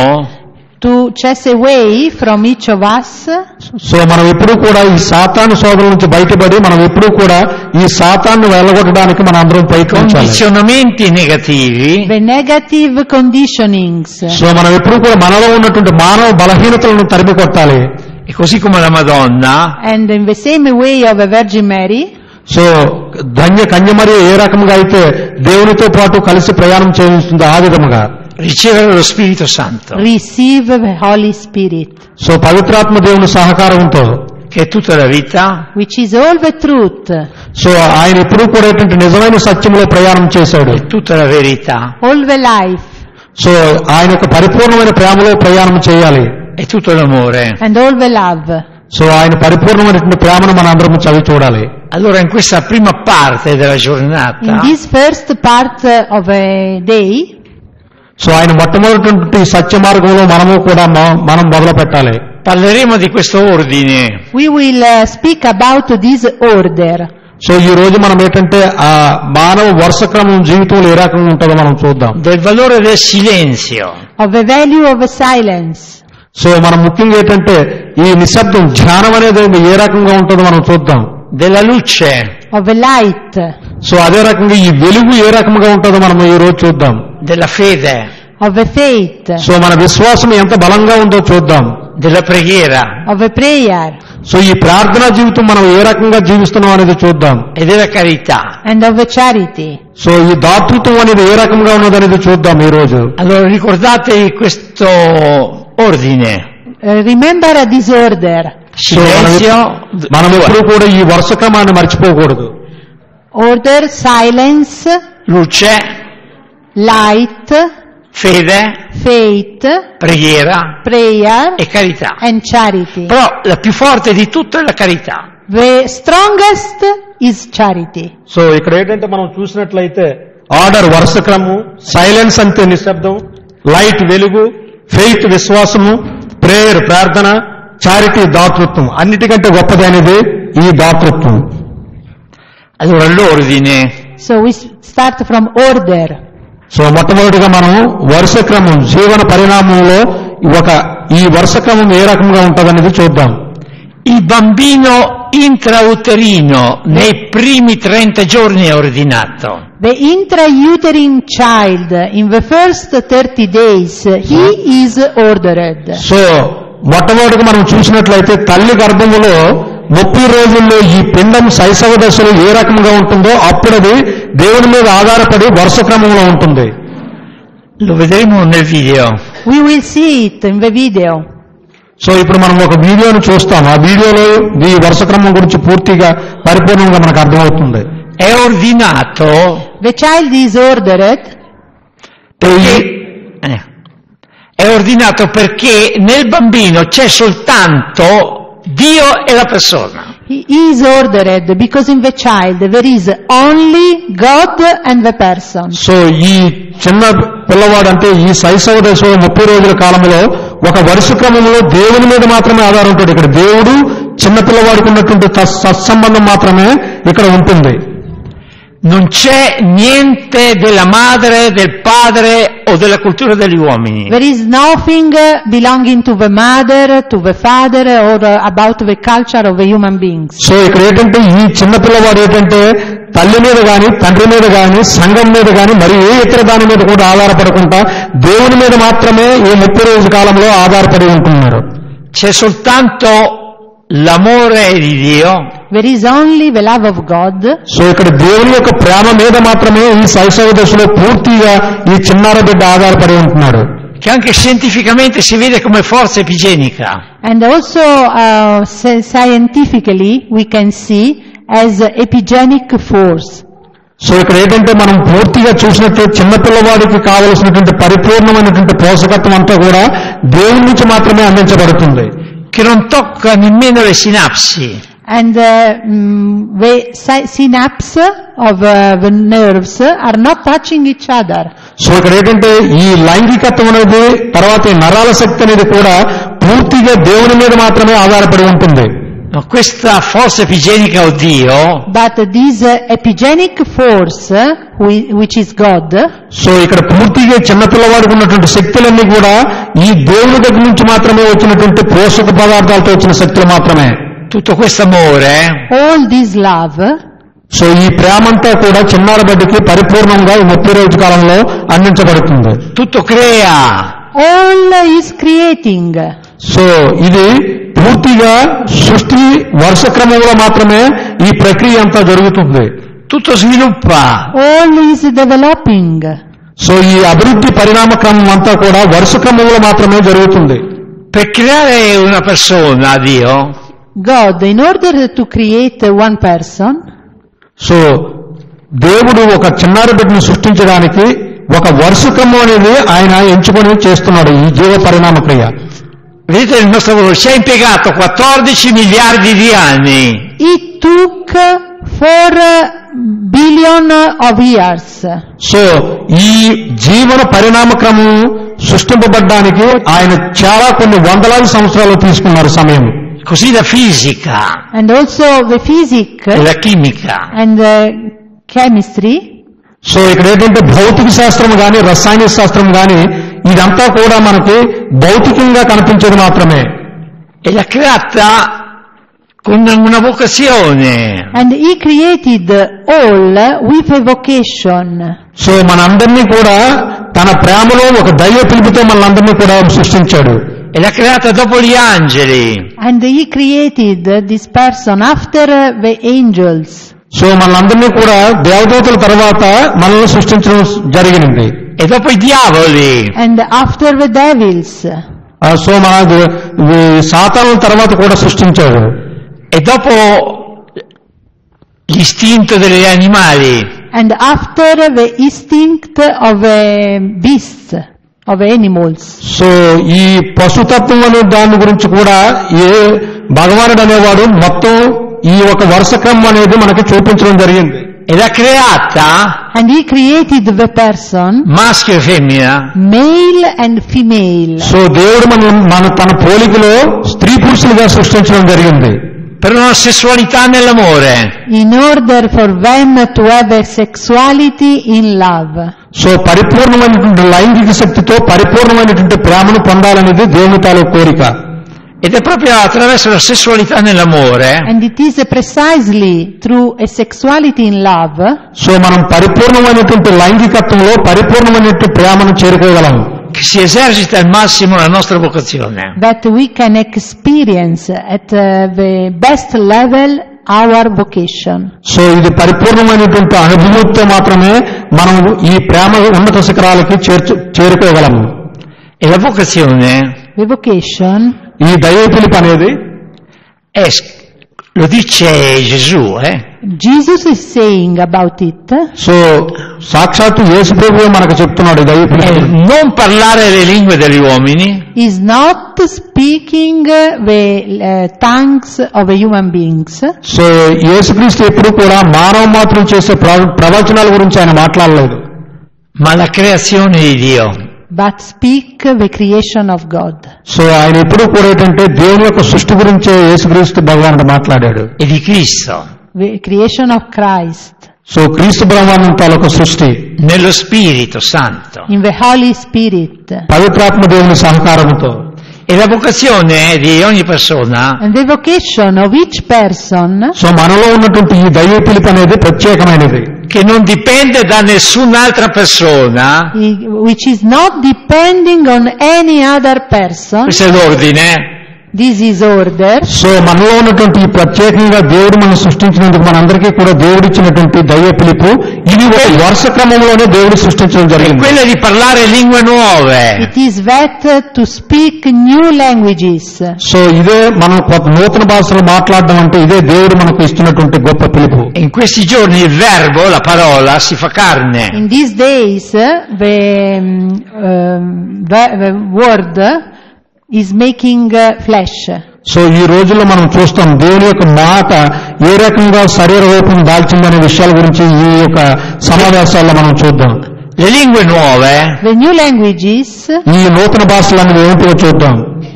To chase away from each of us so మనం ఎప్పుడూ కూడా ఈ సాతాను శోధన నుంచి బయటపడి మనం ఎప్పుడూ కూడా ఈ సాతాన్ని వెళ్ళగొట్టడానికి మనం అందరం ప్రయత్నించాలి. condizionamenti negativi, the negative conditionings. So మనం ఎప్పుడూ కూడా మనలో ఉన్నటువంటి మానవ బలహీనతలను తరిమి కొట్టాలి. e così come la Madonna And in the same way of a Virgin Mary, so కన్యమరి ఏ రకంగా అయితే దేవునితో పాటు కలిసి ప్రయాణం చేస్తుందో ఆ విధముగా ricevere lo Spirito Santo, receive the Holy Spirit, so పవిత్రాత్మ దేవుని సహకారంతో che è tutta la vita, which is all the truth, so ఆయన ఎప్పుడూ కూడా ఏంటంటే నిజమైన సత్యంలో ప్రయాణం చేశాడు. tutta la verità, all the life, so ఆయన యొక్క పరిపూర్ణమైన ప్రేమలో ప్రయాణం చేయాలి. e tutto l'amore. and all the love. So ఆయన పరిపూర్ణమైనటువంటి ప్రేమను మన అందరం చదివి చూడాలి. Allora in questa prima parte della In giornata this first part of a day, so ఆయన మొట్టమొదటి సత్య మార్గంలో మనము కూడా మనం మొదలు పెట్టాలి. parleremo di questo ordine, we will speak about this order, so ఈ రోజు మనం ఏంటంటే ఆ మానవ వరుస క్రమం జీవితంలో ఏ రకంగా ఉంటుందో మనం చూద్దాం. del valore del silenzio, of the value of silence, so మనం ముఖ్యంగా ఏంటంటే ఈ నిశ్శబ్దం ధ్యానం అనేది ఏ రకంగా ఉంటుందో మనం చూద్దాం. della luce, of the light, so అదే రకంగా ఈ వెలుగు ఏ రకంగా ఉంటుందో మనం ఈ రోజు చూద్దాం. della fede, of the faith, so మన విశ్వాసం ఎంత బలంగా ఉందో చూద్దాం. della preghiera of the prayer, so ఈ ప్రార్థనా జీవితం మనం ఏ రకంగా జీవిస్తున్నాం అనేది చూద్దాం. e della carità. and of the charity. So ఈ దాతృత్వం అనేది ఏ రకంగా ఉన్నది అనేది చూద్దాం ఈ రోజు. Allora ricordatevi questo ordine, Remember this order, so silenzio, మనం ఎప్పుడూ కూడా ఈ వరుస క్రమాన్ని మర్చిపోకూడదు. order, silence, luce, light, fede, faith, preghiera prayer, e carità. and charity. Però la più forte di tutto è la carità. The strongest is charity. So ఇక్కడ ఏంటంటే మనం చూసినట్లయితే ఆర్డర్ వరుస క్రమం, సైలెన్స్ అంటే నిశ్శబ్దం, లైట్ వెలుగు, ఫెయిత్ విశ్వాసము, ప్రేయర్ ప్రార్థన, చారిటీ దాతృత్వం. అన్నిటికంటే గొప్పదైనది ఈ దాతృత్వం. Allora l'ordine So we start from order. So మొట్టమొదటిగా మనం వరుస క్రమం జీవన పరిణామంలో ఈ వరుస క్రమం ఏ రకంగా ఉంటుందనేది చూద్దాం. il bambino intrauterino nei primi 30 giorni è ordinato. The intrauterine child in the first 30 days, he is ordered. So మొట్టమొదటిగా మనం చూసినట్లయితే తల్లి గర్భములో 30 రోజుల్లో ఈ పిండం శైశవ దశలో ఏ రకంగా ఉంటుందో అప్పుడు అది దేవుని మీద ఆధారపడి వరుస క్రమంలో ఉంటుంది. Lo vedremo nel video. We will see it in the video. So ఇప్పుడు మనం ఒక వీడియోను చూస్తాం. ఆ వీడియోలో ఈ వరుస క్రమం గురించి పూర్తిగా పరిపూర్ణంగా మనకు అర్థమవుతుంది. È ordinato The child is ordered è ordinato perché nel bambino c'è soltanto Dio e la persona. He is ordered because in the child there is only God and the person. So ఈ చిన్న పిల్లవాడు అంటే ఈ శైశవ దశలో 30 రోజుల కాలంలో ఒక వరుస క్రమంలో దేవుని మీద మాత్రమే ఆధారం ఉంటుంది. ఇక్కడ దేవుడు చిన్న పిల్లవాడికి ఉన్నటువంటి సత్సంబంధం మాత్రమే ఇక్కడ ఉంటుంది. Non c'è niente della madre, del padre o della cultura degli uomini. There is nothing belonging to the mother, to the father, or about the culture of the human beings. So ఇక్కడ ఏంటంటే ఈ చిన్న పిల్లవాడు ఏంటంటే తల్లి మీద గాని తండ్రి మీద గాని సంఘం మీద గాని మరి ఏ ఇతర దాని మీద కూడా ఆధారపడకుండా దేవుని మీద మాత్రమే ఈ 30 రోజుల కాలంలో ఆధారపడి ఉంటున్నారు. C'è soltanto l'amore di Dio. There is only the love of God. So ఇక్కడ దేవుని యొక్క ప్రేమ మీద మాత్రమే ఈ శైశవ దశలో పూర్తిగా ఈ చిన్నార బిడ్డ ఆధారపడి ఉంటున్నాడు. Che anche scientificamente si vede come forza epigenica. And also scientifically we can see as epigenic force. So ఇక్కడ ఏంటంటే మనం పూర్తిగా చూసినట్టు చిన్నపిల్లవాడికి కావలసినటువంటి పరిపూర్ణమైనటువంటి పోషకత్వం అంతా కూడా దేవుని నుంచి మాత్రమే అందించబడుతుంది. che non tocca nemmeno le sinapsi. And the synapse of the nerves are not touching each other. So ఇక్కడ ఏంటంటే ఈ లైంగికత్వం అనేది తర్వాత ఈ నరాల శక్తి అనేది కూడా పూర్తిగా దేవుని మీద మాత్రమే ఆధారపడి ఉంటుంది. No, questa forza epigenica o Dio But this epigenic force, which is God, so ఇక్కడ పూర్తిగా చిన్నపిల్లవాడికి ఉన్నటువంటి శక్తులన్నీ కూడా ఈ దేవుని దగ్గర నుంచి మాత్రమే వచ్చినటువంటి పోషక పదార్థాలతో వచ్చిన శక్తులు మాత్రమే. tutto questo amore all this love, so ఈ ప్రేమంతా కూడా చిన్నారి బిడ్డకి పరిపూర్ణంగా ఈ 30 రోజు కాలంలో అందించబడుతుంది. tutto crea, all is creating. So ఇది పూర్తిగా సృష్టి వరుస క్రమంలో మాత్రమే ఈ ప్రక్రియ అంతా జరుగుతుంది. tutto sviluppa, All is developing. So ఈ అభివృద్ధి పరిణామ క్రమం అంతా కూడా వరుస క్రమంలో మాత్రమే జరుగుతుంది. per creare una persona Dio God, in order to create one person, so దేవుడు ఒక చిన్నారి బిడ్డను సృష్టించడానికి ఒక వరుస క్రమం అనేది ఆయన ఎంచుకొని చేస్తున్నాడు ఈ జీవ పరిణామ క్రియ. vedete il nostro lavoro ci ha impiegato 14 miliardi di anni. it took 4 billion of years. So ఈ జీవన పరిణామ క్రమం సృష్టింపబడ్డానికి ఆయన చాలా కొన్ని వందలాది సంవత్సరాలు తీసుకున్నారు సమయం. Così la fisica And also the physics e la chimica and the chemistry, so ఇక్కడ ఏంటంటే భౌతిక శాస్త్రం కానీ రసాయన శాస్త్రం కానీ ఇదంతా కూడా మనకి భౌతికంగా కనిపించేది మాత్రమే. e l'ha creata con una vocazione. and He created all with a vocation. So మనందరినీ కూడా తన ప్రేమలో ఒక దైవ పిలుపుతో మనందరినీ కూడా సృష్టించాడు. E l'ha creata dopo gli angeli. And He created this person after the angels. So మనందరినీ కూడా దేవదూతల తర్వాత మనల్ని సృష్టించడం జరిగింది. E dopo i diavoli. And after the devils. So మన సాతానుల తర్వాత కూడా సృష్టించాడు. E dopo l'istinto degli animali. And after the instinct of beasts, of animals. So ఈ పశుతత్వం అనే దాని గురించి కూడా ఏ భగవానుడు అనేవాడు మొత్తం ఈ ఒక వరుస క్రమం అనేది మనకి చూపించడం జరిగింది. E l'ha creata And He created the person, maschio e femmina, male and female, so దేవుడు మన తన పోలికలో స్త్రీ పురుషులుగా సృష్టించడం జరిగింది. per una sessualità nell'amore. in order for them to have a sexuality in love. So పరిపూర్ణమైనటువంటి లైంగిక శక్తితో పరిపూర్ణమైనటువంటి ప్రేమను పొందాలనేది దేవుని తాలూకు కోరిక. Ed è proprio attraverso la sessualità nell'amore And it is precisely through a sexuality in love so మనం పరిపూర్ణమైనటువంటి లైంగికత్వంలో పరిపూర్ణమైనటువంటి ప్రేమను చేరుకోగలం. che si esercita al massimo la nostra vocazione. that we can experience at the best level our vocation. So ఇది పరిపూర్ణమైనటువంటి అనుభూతితో మాత్రమే మనం ఈ ప్రేమ ఉన్నత శిఖరాలకి చేరుకోగలము. E la vocazione The vocation, ఈ దైవ పిలుపు అనేది è, lo dice Gesù, Jesus is saying about it, so సాక్షాత్తు యేసు ప్రభువే మనకు చెప్తున్నాడు ఈ దైవ è పిలుపు. non parlare le lingue degli uomini, is not speaking the tongues of human beings, so యేసుక్రీస్తు ఎప్పుడు కూడా మానవ మాత్రం చేసే ప్రవచనాల గురించి ఆయన మాట్లాడలేదు. ma la creazione di Dio. but speak the creation of God. So ఆయన ఎప్పుడు కూడా ఏంటంటే దేవుని యొక్క సృష్టి గురించే యేసుక్రీస్తు భగవానుడు మాట్లాడాడు. E di Cristo, The creation of Christ so క్రీస్తు బ్రహ్మాండం తాలూకు సృష్టి nello Spirito Santo. in the Holy Spirit. పవిత్రాత్మ దేవుని సహకారంతో. E la vocazione di ogni persona And the vocation of each person, so మనలో ఉన్నటువంటి ఈ దైవ పిలుపు అనేది ప్రత్యేకమైనది. che non dipende da nessun'altra persona, which is not depending on any other person. questo è l'ordine, This is order. So మనలో ఉన్నటువంటి ఈ ప్రత్యేకంగా దేవుడు మనం సృష్టించినందుకు మనందరికీ కూడా దేవుడిచ్చినటువంటి దైవ పిలుపు ఇది ఒక వరుస క్రమంలోనే దేవుడు సృష్టించడం È జరిగింది. quella di parlare lingue nuove. It is that to speak new languages. So ఇదే మనం కొత్త నూతన భాషలు మాట్లాడడం అంటే ఇదే దేవుడు మనకు ఇస్తున్నటువంటి గొప్ప పిలుపు. In questi giorni il verbo, la parola, si fa carne. In these days, the word is making flesh. So ఈ రోజుల్లో మనం చూస్తాం దేవుని యొక్క మాట ఏ రకంగా శరీర రూపం దాల్చిందనే విషయాల గురించి ఈ యొక్క సమావేశాల్లో మనం చూద్దాం. Le lingue nuove The new languages ఈ నూతన భాషలు అనేది ఏమిటో చూద్దాం.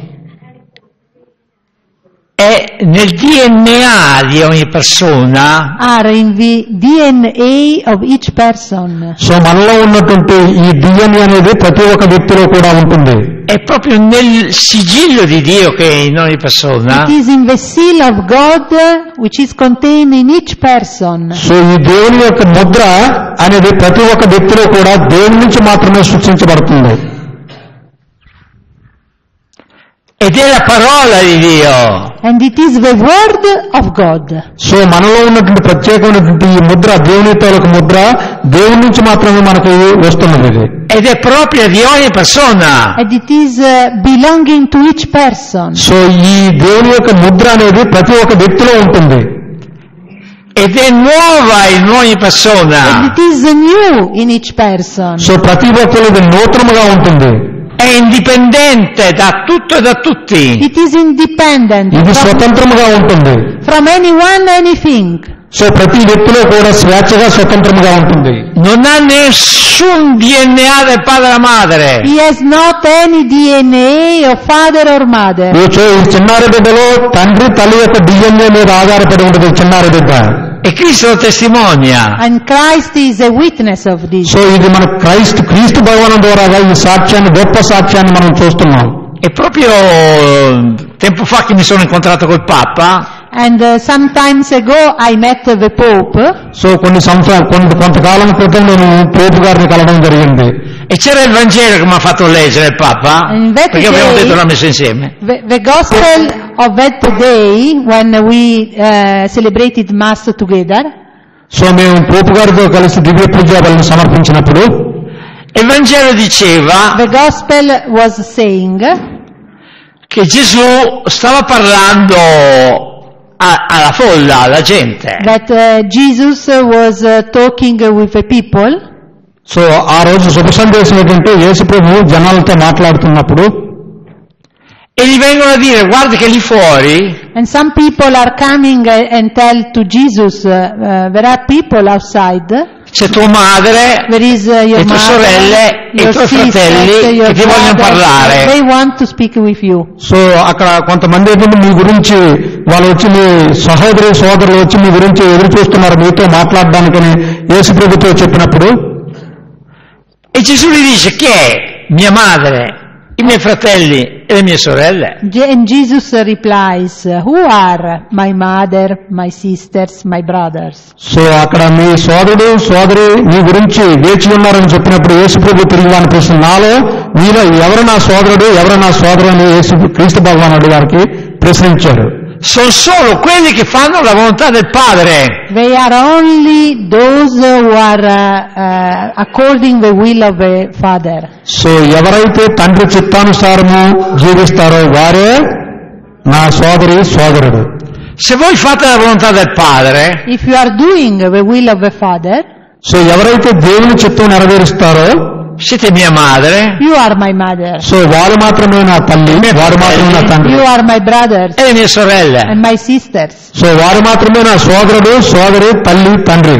è nel DNA di ogni persona. are in the DNA of each person. So మనలో ఉన్నటువంటి ఈ డిఎన్ఏ అనేది ప్రతి ఒక్క వ్యక్తిలో కూడా ఉంటుంది. È proprio nel sigillo di Dio che è in ogni persona. It is in the seal of God which is contained in each person. So ఈ దేవుని యొక్క ముద్ర అనేది ప్రతి ఒక్క వ్యక్తిలో కూడా దేవుని నుంచి మాత్రమే సృష్టించబడుతుంది. Ed è la parola di Dio. And it is the word of God. So మనలో ఉన్నటువంటి ప్రత్యేకమైనటువంటి ఈ ముద్ర దేవుని తాలూకు ముద్ర దేవుని నుంచి మాత్రమే మనకు వస్తున్నది ఇది. Ed è propria di ogni persona. And it is belonging to each person. So ఈ దేవుని యొక్క ముద్ర అనేది ప్రతి ఒక్క వ్యక్తిలో ఉంటుంది. Ed è nuova in ogni persona. And it is new in each person. So ప్రతి ఒక్కరు ఇది నూతనముగా ఉంటుంది. È indipendente da tutto e da tutti. It is independent ఇది స్వతంత్రముగా ఉంటుంది. from anyone, anything. సో ప్రతి వ్యక్తిలో కూడా స్వేచ్ఛగా స్వతంత్రముగా ఉంటుంది. Non ha nessun DNA del padre e madre. He has not any DNA of father or mother. ఈ చిన్నారి బిడ్డలో తండ్రి తల్లి యొక్క డిఎన్ఏ మీద ఆధారపడి ఉంటుంది చిన్నారి బిడ్డ. E Cristo lo testimonia. And Christ is a witness of this. So ఇది మన క్రీస్తు భగవానం ద్వారా ఈ సాక్ష్యాన్ని గొప్ప సాక్ష్యాన్ని మనం చూస్తున్నాం. E proprio tempo fa che mi sono incontrato col Papa, And some times ago I met the Pope. So కొంతకాలం క్రితం నేను పోపు గారిని కలవడం జరిగింది. e c'era il Vangelo che mi ha fatto leggere il Papa, In that perché abbiamo day- detto l'ha messo insieme. The gospel of that day when we celebrated Mass together. So మేము Pope గారితో కలిసి దివ్య పూజాలను సమర్పించినప్పుడు Il Vangelo diceva The gospel was saying che Gesù stava parlando alla folla, alla gente. that Jesus was talking with the people. So ఆ రోజు శుభ సందేశం ఏంటంటే యేసు ప్రభు జనాలతో మాట్లాడుతున్నప్పుడు E gli vengono a dire: guarda che lì fuori And some people are coming and tell to Jesus, there are people outside. c'è tua madre, There is your le tue mother, sorelle e i your tuoi sisters, fratelli your che ti vogliono brothers. parlare. They want to speak with you. So అక్కడ కొంతమంది ఏంటంటే మీ గురించి వాళ్ళు వచ్చి మీ సోదరులు వచ్చి మీ గురించి ఎదురు చూస్తున్నారు మీతో మాట్లాడడానికని యేసు ప్రభుతో చెప్పినప్పుడు E Gesù gli dice: chi è mia madre, i miei fratelli e le mie sorelle? And Jesus replies, who are my mother, my sisters, my brothers? So అక్కడ మీ సోదరుడు సోదరి మీ గురించి వేచి ఉన్నారని చెప్పినప్పుడు యేసు ప్రభు తిరిగి వాని ప్రశ్న నాలో మీలో ఎవరు నా సోదరుడు ఎవరు నా సోదరు అని క్రీస్తు భగవానుడు వారికి ప్రశ్నించారు. Sono solo quelli che fanno la volontà del Padre. They are only those who are according the will of the Father. So ఎవరైతే తండ్రి చిత్తానుసారము జీవిస్తారో వారే నా సోదరుడు. Se voi fate la volontà del Padre, If you are doing the will of the Father, so ఎవరైతే దేవుని చిత్తం నెరవేరుస్తారో siete mia madre you are my mother. So వారు మాత్రమే నా తల్లి వారు మాత్రమే నా తండ్రి You are my brothers e le mie sorelle. and my sisters. So వారు మాత్రమే నా సోదరుడు సోదరి తల్లి తండ్రి.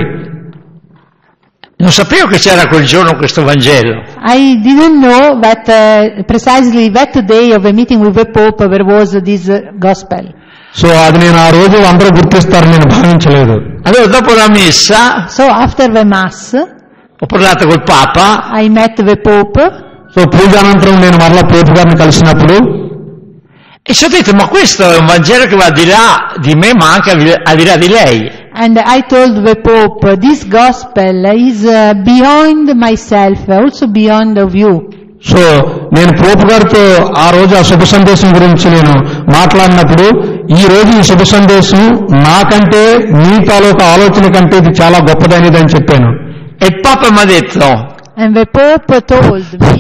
Non sapevo che c'era quel giorno questo Vangelo. I didn't know that precisely that day of a meeting with the Pope there was this gospel. So అది నేను ఆ రోజు అందరూ గుర్తిస్తారని నేను భావించలేదు. Allora dopo la messa So after the Mass, ho parlato col Papa I met the Pope so పూజానంతరం నేను మరలా పోపు గారిని కలిసినప్పుడు e ci ho detto: ma questo è un Vangelo che va al di là di me, ma anche al di là di lei. and I told the Pope, this gospel is beyond myself, also beyond of you. So నేను Pope గారితో ఆ రోజు ఆ శుభ సందేశం గురించి నేను మాట్లాడినప్పుడు ఈ రోజు ఈ శుభ సందేశం నాకంటే మీ తాలూకా ఆలోచన కంటే ఇది చాలా గొప్పదైనది అని చెప్పాను. E il Papa mi ha detto, And the Pope told me,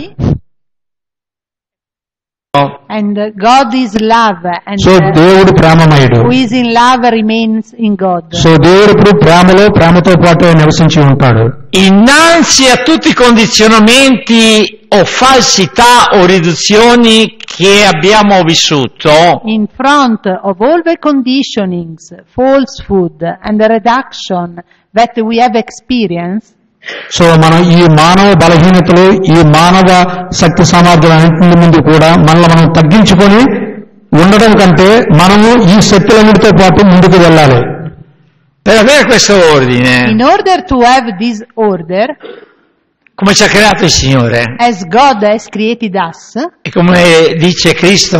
and God is love, and so దేవుడు ప్రేమమయుడు. who is in love remains in God. So దేవుడు ఇప్పుడు ప్రేమతో పాటు నివసించి ఉంటాడు. innanzi a tutti i condizionamenti o falsità o riduzioni che abbiamo vissuto, In front of all the conditionings, falsehood, and the reduction that we have experienced, so మనం ఈ మానవ బలహీనతలు ఈ మానవ శక్తి సామర్థ్యాలన్నింటి ముందు కూడా మనల్ని మనం తగ్గించుకొని ఉండడం కంటే మనము ఈ శక్తులన్నిటితో పాటు ముందుకు వెళ్ళాలి. per avere questo ordine, in order to have this order, come ci ha creato il Signore, as God has created us, e come dice Cristo,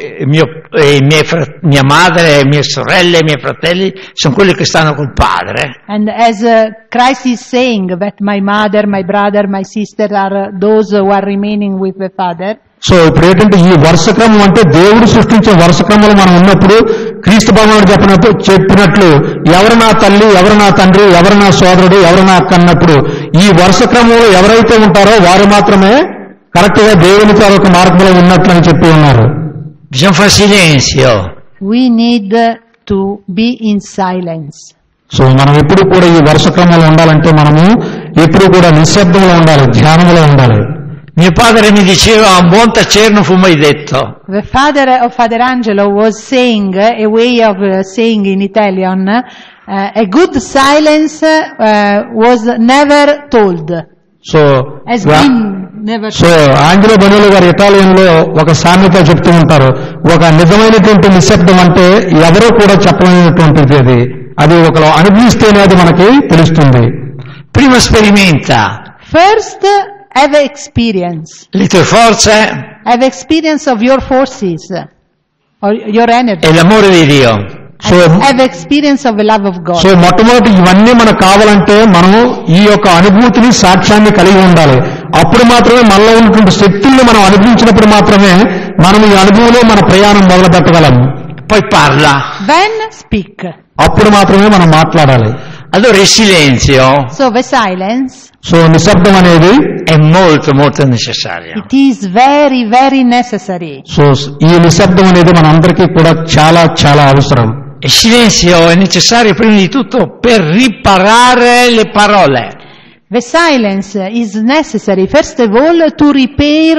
mia madre, mie sorelle, i miei fratelli sono quelli che stanno col Padre. and as Christ is saying that my mother, my brother, my sister are those who are remaining with the Father, so ఇప్పుడు ఏంటంటే ఈ వరుస క్రమం అంటే దేవుడు సృష్టించే వరుస క్రమంలో మనం ఉన్నప్పుడు క్రీస్తు భగవానుడు చెప్పినట్లు ఎవరు నా తల్లి, ఎవరు నా తండ్రి, ఎవరు నా సోదరుడు, ఎవరు నా అక్క అన్నప్పుడు ఈ వరుస క్రమంలో ఎవరైతే ఉంటారో వారు మాత్రమే కరెక్ట్ గా దేవుని తాలూకు మార్గంలో ఉన్నట్లు అని చెప్పి ఉన్నారు. Bisogna fare silenzio. we need to be in silence. So మనం ఎప్పుడు కూడా ఈ వరుస క్రమంలో ఉండాలంటే మనము ఎప్పుడు కూడా నిశ్శబ్దంలో ఉండాలి, ధ్యానంలో ఉండాలి. Mio padre mi diceva, un buon tacere non fu mai detto. The father of Father Angelo was saying, a way of saying in Italian, a good silence was never told. So Has been never so told. ఆంగ్లో బనులు గారు ఇటాలియన్లో ఒక సామెత చెప్తూ ఉంటారు, ఒక నిజమైనటువంటి నిశ్శబ్దం అంటే ఎవరో కూడా చెప్పలేనటువంటిది అది, అది ఒకరు అనుభవిస్తేనే అది మనకి తెలుస్తుంది. Prima sperimenta First, have experience. le tue forze Have experience of your forces, or your energy. e l'amore di Dio. So, have experience of the love of God. So మొట్టమొదటి ఇవన్నీ మనకు కావాలంటే మనము ఈ యొక్క అనుభూతిని, సాక్ష్యాన్ని కలిగి ఉండాలి. అప్పుడు మాత్రమే మనలో ఉన్నటువంటి శక్తుల్ని మనం అనుభవించినప్పుడు మాత్రమే మనం ఈ అనుభవంలో మన ప్రయాణం మొదలు పెట్టగలము. Poi parla. Then speak. అప్పుడు మాత్రమే మనం మాట్లాడాలి. Allora il silenzio So the silence, so నిశ్శబ్దం అనేది è molto molto necessario. it is very, very necessary. So ఈ నిశ్శబ్దం అనేది మనందరికీ కూడా చాలా చాలా అవసరం. Il silenzio è necessario prima di tutto per riparare le parole. The silence is necessary, first of all, to repair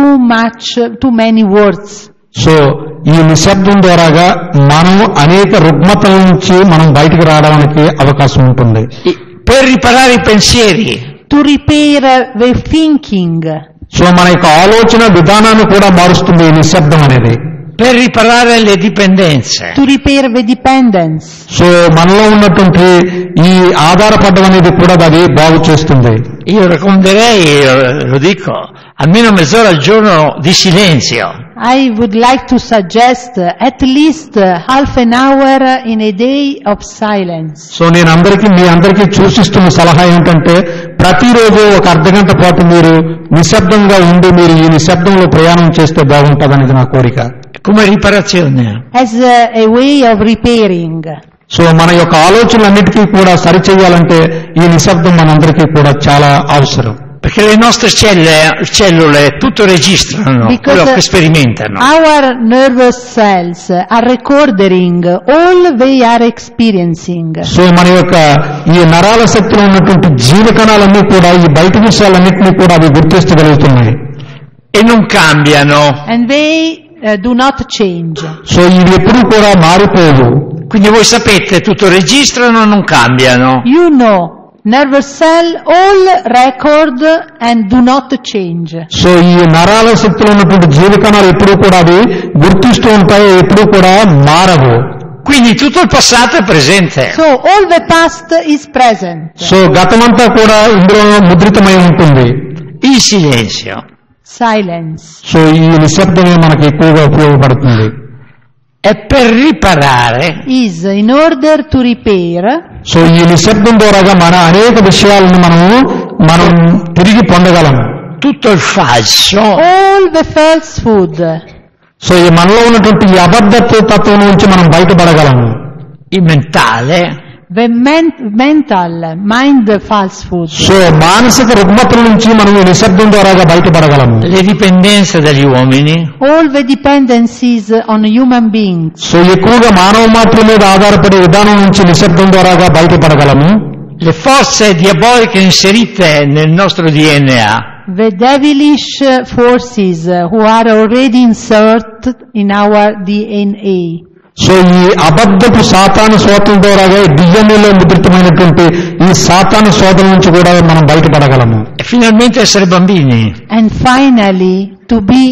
too many words. So ఈ నిశ్శబ్దం ద్వారాగా మనం అనేక రుగ్మతల నుంచి మనం బయటికి రావడానికి అవకాశం ఉంటుంది. Per riparare i pensieri. To repair the thinking. So మన యొక్క ఆలోచన విధానాన్ని కూడా మారుస్తుంది ఈ నిశ్శబ్దం అనేది. Per riparare le dipendenze. To repair the dependence. So మనలో ఉన్నటువంటి ఈ ఆధారపడడం అనేది కూడా అది బాగు చేస్తుంది. Io raccomanderei, lo dico, almeno mezz'ora al giorno di silenzio. I would like to suggest at least half an hour in a day of silence. So నేను మీ అందరికీ సూచిస్తున్న సలహా ఏంటంటే ప్రతిరోజు ఒక అర్ధగంట పాటు మీరు నిశ్శబ్దంగా ఉండి మీరు ఈ నిశ్శబ్దంలో ప్రయాణం చేస్తే బాగుంటుందనేది నా కోరిక. Come riparazione. As a way of repairing. So మన యొక్క ఆలోచనలన్నిటికీ కూడా సరిచేయాలంటే ఈ నిశ్శబ్దం మనందరికీ కూడా చాలా అవసరం. Perché le nostre cellule tutto registrano, quello che sperimentano. Our nervous cells are recording all they are experiencing. So మన యొక్క ఈ నరాల శక్తిలో ఉన్నటువంటి జీవకణాలన్నీ కూడా ఈ బయట విషయాలన్నింటినీ కూడా అవి గుర్తించగలుగుతున్నాయి. E non cambiano. And they do not change. So ఇవి ఎప్పుడూ కూడా మారిపోవు. Quindi voi sapete, tutto registrano, non cambiano. You know, nervous cell all record and do not change. So ఈ నరాల శక్తిలో ఉన్నటువంటి జీవకణాలు ఎప్పుడూ కూడా అవి గుర్తిస్తూ ఉంటాయి, ఎప్పుడూ కూడా మారవు. Quindi tutto il passato è presente. So all the past is present. So గతమంతా కూడా ఇందులో ముద్రితమై ఉంటుంది. Il silenzio. Silence. సో ఈ నిశ్శబ్దమే మనకి ఎక్కువగా ఉపయోగపడుతుంది. È per riparare. Is in order to repair. So ఈ నిశ్శబ్దం ద్వారాగా మన అనేక విషయాలను మనం తిరిగి పొందగలము. tutto il falso, all the falsehood, so ఈ మనలో ఉన్నటువంటి ఈ అబద్ధత్వం నుంచి మనం బయటపడగలము. il mentale, the mental, mind falsehood, so మానసిక రుగ్మతల నుంచి మనం ఈ నిశ్శబ్దం ద్వారాగా బయటపడగలము. le dipendenze dagli uomini, all the dependencies on human beings, so ఎక్కువగా మానవ మాత్రం మీద ఆధారపడే విధానం నుంచి నిశ్శబ్దం ద్వారాగా బయటపడగలము. le forze diaboliche inserite nel nostro DNA, the devilish forces who are already inserted in our DNA. So ఈ అబద్ధపు సాతాను శోధన ద్వారాగా డిఎన్ఏలో ముద్రితమైనటువంటి ఈ సాతాను శోధన నుంచి కూడా మనం బయటపడగలము. e finalmente essere bambini. And finally, to be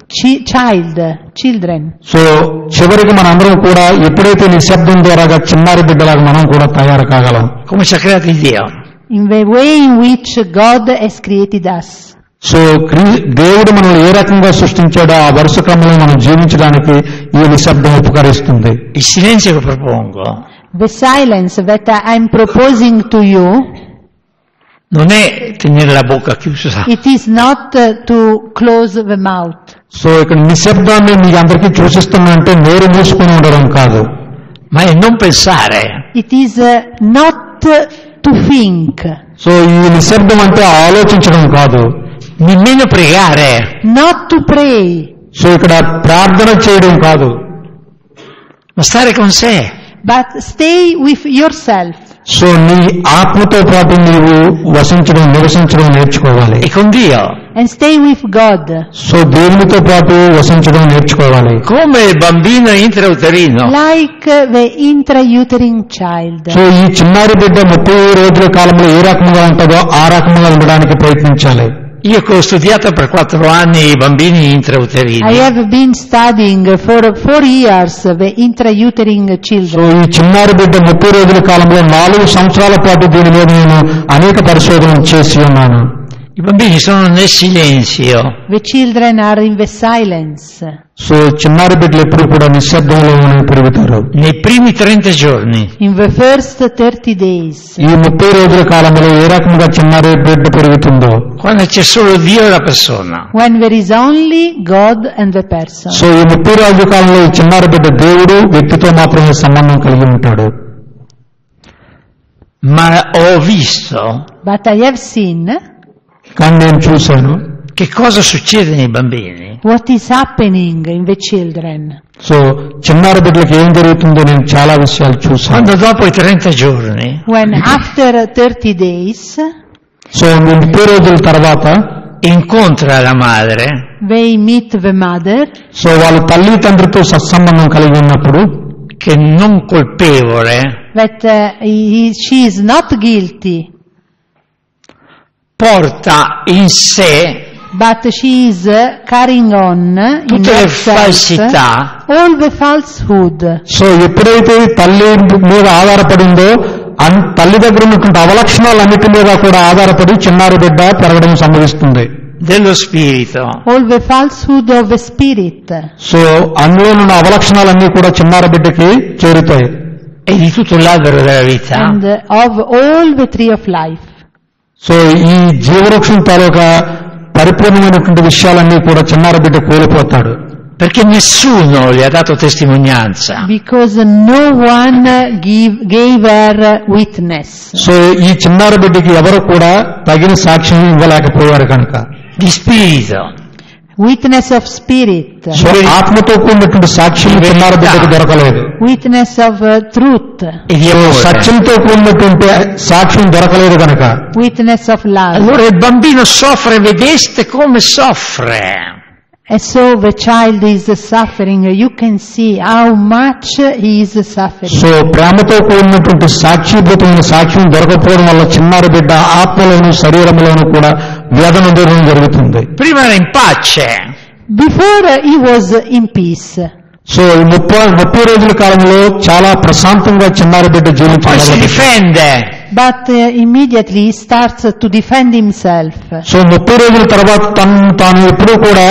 children. So చివరికి మనందరం కూడా ఎప్పుడైతే నిశ్శబ్దం ద్వారాగా చిన్నారి బిడ్డలాగా మనం కూడా తయారు కాగలం. Come ci ha creati Dio. In the way in which God has created us. So దేవుడు మనల్ని ఏ రకంగా సృష్టించాడో ఆ వరుస క్రమంలో మనం జీవించడానికి ఈ నిశ్శబ్దం ఉపకరిస్తుంది. Il silenzio che propongo The silence that I'm proposing to you, non è tenere la bocca chiusa, it is not to close the mouth. So ఇక్కడ నిశ్శబ్దాన్ని మీకు అందరికీ సూచిస్తున్నంటే నోరు మూసుకొని ఉండడం కాదు, ma è non pensare. It is not to think, so ఈ నిశ్శబ్దం అంటే ఆలోచించడం కాదు, Nemmeno pregare. not to pray, so ఇక్కడ ప్రార్థన చేయడం కాదు, ma stare con sé. but stay with yourself so నీ ఆత్మతో పాటు నీవు నివసించడం నేర్చుకోవాలి. E con Dio. and stay with God. So దేవునితో పాటు వసించడం నేర్చుకోవాలి. Come il bambino intrauterino. Like the intrauterine child. So ఈ చిన్నారి బిడ్డ 30 రోజుల కాలంలో ఏ రకంగా ఉంటుందో ఆ రకంగా ఉండడానికి ప్రయత్నించాలి. Io che ho studiato per 4 anni i bambini intrauterini. I have been studying for 4 years the intrauterine so children. ఈ చిన్నారి బిడ్డ 30 రోజుల కాలంలో 4 సంవత్సరాల పాటు దీని మీద నేను అనేక పరిశోధనలు చేసి ఉన్నాను. I bambini sono nel silenzio. The children are in the silence. So చిన్నారి బిడ్డలు ఎప్పుడు కూడా నిశ్శబ్దంలోనే పెరుగుతారు. Nei primi 30 giorni. In the first 30 days. ఈ 30 రోజుల కాలంలో ఏ రకంగా చిన్నారి బిడ్డ పెరుగుతుందో, Quando c'è solo Dio e la persona. When there is only God and the person. So ఈ 30 రోజుల కాలంలో ఈ చిన్నారి బిడ్డ దేవుడు వ్యక్తితో మాత్రమే సంబంధం కలిగి ఉంటాడు. Ma ho visto But I have seen కానీ నేను చూశాను che cosa succede nei bambini. what is happening in the children. So చిన్నారి బిడ్డలకు ఏం జరుగుతుందో నేను చాలా విషయాలు చూశాను. Quando dopo i 30 giorni When after 30 days so 30 రోజుల తర్వాత incontra la madre, they meet the mother, so వాళ్ళ తల్లి తండ్రితో సత్సంబంధం కలిగి ఉన్నప్పుడు che non colpevole that she is not guilty, porta in sé but she is carrying on in tutte le herself falsità all the falsehood. So ఎప్పుడైతే తల్లి మీద ఆధారపడిందో తల్లి దగ్గర ఉన్నటువంటి అవలక్షణాలన్నిటి మీద కూడా ఆధారపడి చిన్నారి బిడ్డ పెరగడం సంభవిస్తుంది. dello spirito. All the falsehood of the spirit so అందులో ఉన్న అవలక్షణాలన్నీ కూడా చిన్నారి బిడ్డకి చేరుతాయి. E di tutto l'albero della vita. and of all the tree of life. So ఈ జీవవృక్షం తాలూకా పరిపూర్ణమైనటువంటి విషయాలన్నీ కూడా చిన్నారి బిడ్డ కోల్పోతాడు. Perché nessuno le ha dato testimonianza. Because no one gave her witness. So ఈ చిన్నారి బిడ్డకి ఎవరు కూడా తగిన సాక్ష్యం ఇవ్వలేకపోయారు కనుక Di spirito. Witness of spirit. So ఆత్మతో కూడినటువంటి సాక్ష్యం చిన్నారి బిడ్డకు దొరకలేదు. Witness of truth. E di so amore. సత్యంతో కూడినటువంటి సాక్ష్యం దొరకలేదు కనుక Witness of love. Allora il bambino soffre, vedeste come soffre. And so the child is suffering. You can see how much he is suffering. So ప్రేమతో కూడినటువంటి సాక్షిభూతమైన సాక్ష్యం దొరకపోవడం వల్ల చిన్నారి బిడ్డ ఆత్మలోను శరీరంలోను కూడా వేదన దూరం జరుగుతుంది. Prima era in pace. Before he was in peace. So ఈ 30 రోజుల కాలంలో చాలా ప్రశాంతంగా చిన్నారి బిడ్డ Poi si జీవించాలి. difende. But immediately he starts to defend himself. So 30 రోజుల తర్వాత తాను ఎప్పుడూ కూడా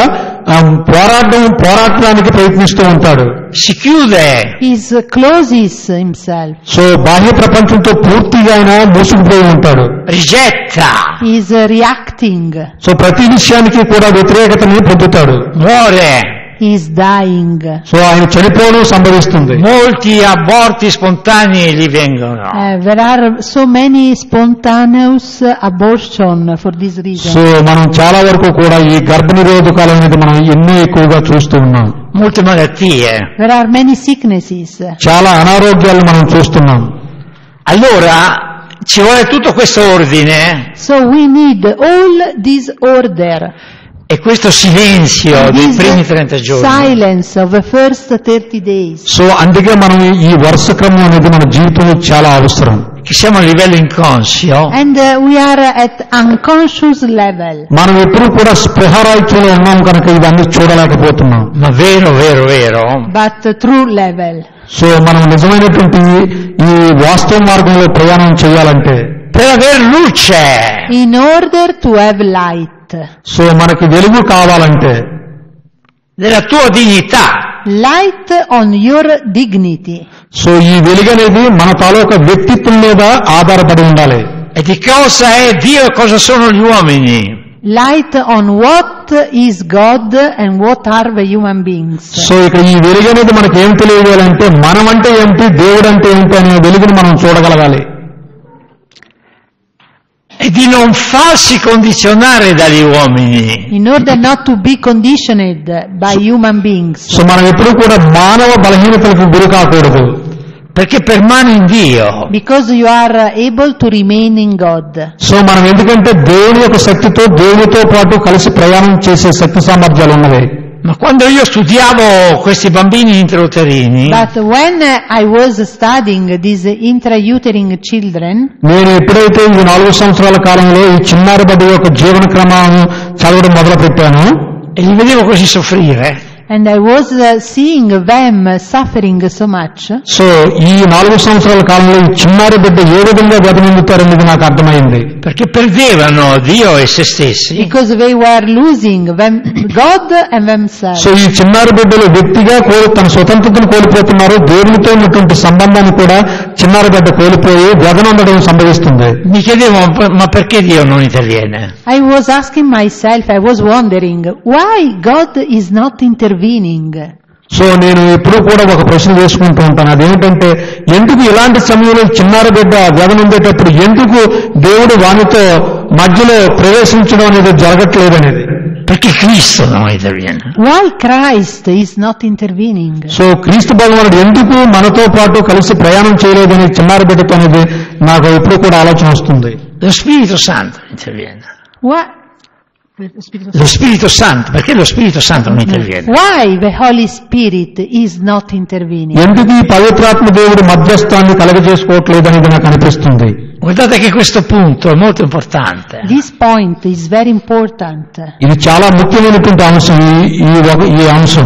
పోరాడడానికి ప్రయత్నిస్తూ ఉంటాడు. si chiude, He closes himself. So బాహ్య ప్రపంచంతో పూర్తిగా ఆయన మూసుకుపోయి ఉంటాడు. rigetta, He is reacting. So ప్రతి విషయానికి కూడా వ్యతిరేకతని పొందుతాడు. muore. He is dying. So ఆయన చనిపోవడం సంభవిస్తుంది. Molti aborti spontanei gli vengono. There are so many spontaneous abortion for this reason. So మనం చాలా వరకు కూడా ఈ గర్భ నిరోధకాలు అనేది మనం ఎన్నో ఎక్కువగా చూస్తూ ఉన్నాం. Molte malattie. There are many sicknesses. చాలా అనారోగ్యాలు మనం చూస్తున్నాం. Allora ci vuole tutto questo ordine So we need all this order, e questo silenzio dei this primi 30 giorni. silence of the first 30 days. So అందుకే మనం ఈ వరుస క్రమం అనేది మన జీవితంలో చాలా అవసరం. Che siamo a livello inconscio, And we are at unconscious level. మనం ఎప్పుడు కూడా స్పృహరాయిత్యంలో ఉన్నాం కనుక ఇవన్నీ చూడలేకపోతున్నాం. ma vero, But true level. So మనం నిజమైనటువంటి ఈ వాస్తవ మార్గంలో ప్రయాణం చేయాలంటే per aver luce, In order to have light, so మనకి వెలుగు కావాలంటే della tua dignità, light on your dignity, so ఈ వెలుగు అనేది మన తాలూకా వ్యక్తిత్వం మీద ఆధారపడి ఉండాలి. e di cosa è Dio e cosa sono gli uomini. light on what is God and what are the human beings. So ఇక్కడ ఈ వెలుగు అనేది మనకి ఏం తెలియజేయాలంటే మనం అంటే ఏమిటి, దేవుడు అంటే ఏమిటి అనే వెలుగుని మనం చూడగలగాలి. E di non farsi condizionare dagli uomini. In order not to be conditioned by human beings. So మనం ఎప్పుడు కూడా మానవ బలహీనతలకు గురి కాకూడదు. Perché permane in Dio. Because you are able to remain in God. So మనం ఎందుకంటే దేవుని యొక్క శక్తితో దేవునితో పాటు కలిసి ప్రయాణం చేసే శక్తి సామర్థ్యాలు ఉన్నవి. Ma quando io studiavo questi bambini intrauterini, But when I was studying these intrauterine children, నేను ఎప్పుడైతే ఈ 4 సంవత్సరాల కాలంలో ఈ చిన్నారి బిడ్డ యొక్క జీవన క్రమాన్ని చదవడం మొదలు పెట్టాను, e li vedevo così soffrire, and I was seeing them suffering so much, so ఈ 4 సంవత్సరాల కాలంలో ఈ చిన్నారి బిడ్డ ఏ విధంగా బతికిందుతారనేది నాకు అర్థమైంది. perché perdevano Dio e se stessi, because they were losing them, God and themselves. So ఈ చిన్నారి బిడ్డలు వ్యక్తిగా తన స్వతంత్రతను కోల్పోతున్నారు, దేవునితో ఉన్నటువంటి సంబంధాన్ని కూడా చిన్నారి బిడ్డ కోల్పోయి వ్యధనందడం సంభవిస్తుంది. mi chiedevo ma perché Dio non interviene? I was asking myself, I was wondering, why God is not intervening? So నేను ఎప్పుడూ కూడా ఒక ప్రశ్న వేసుకుంటూ ఉంటాను, అదేమిటంటే ఎందుకు ఇలాంటి సమయంలో చిన్నారి బిడ్డ వ్యధనుండేటప్పుడు ఎందుకు దేవుడు వానితో మధ్యలో ప్రవేశించడం అనేది జరగట్లేదనేది. Perché Cristo non interviene? Why Christ is not intervening? So క్రీస్తు భగవానుడు ఎందుకు మనతో పాటు కలిసి ప్రయాణం చేయలేదని చిన్నారి బిడ్డతో అనేది నాకు ఎప్పుడు కూడా ఆలోచన వస్తుంది. Lo Spirito Santo interviene. Why? Lo Spirito Santo, perché lo Spirito Santo non interviene? Why the Holy Spirit is not intervening? ఎందుకు ఈ పవిత్రాత్మ దేవుడు మధ్యస్థాన్ని కలగజేసుకోవట్లేదనేది నాకు అనిపిస్తుంది. Guardate che questo punto è molto importante. This point is very important. ఇది చాలా ముఖ్యమైనటువంటి అంశం. ఈ అంశం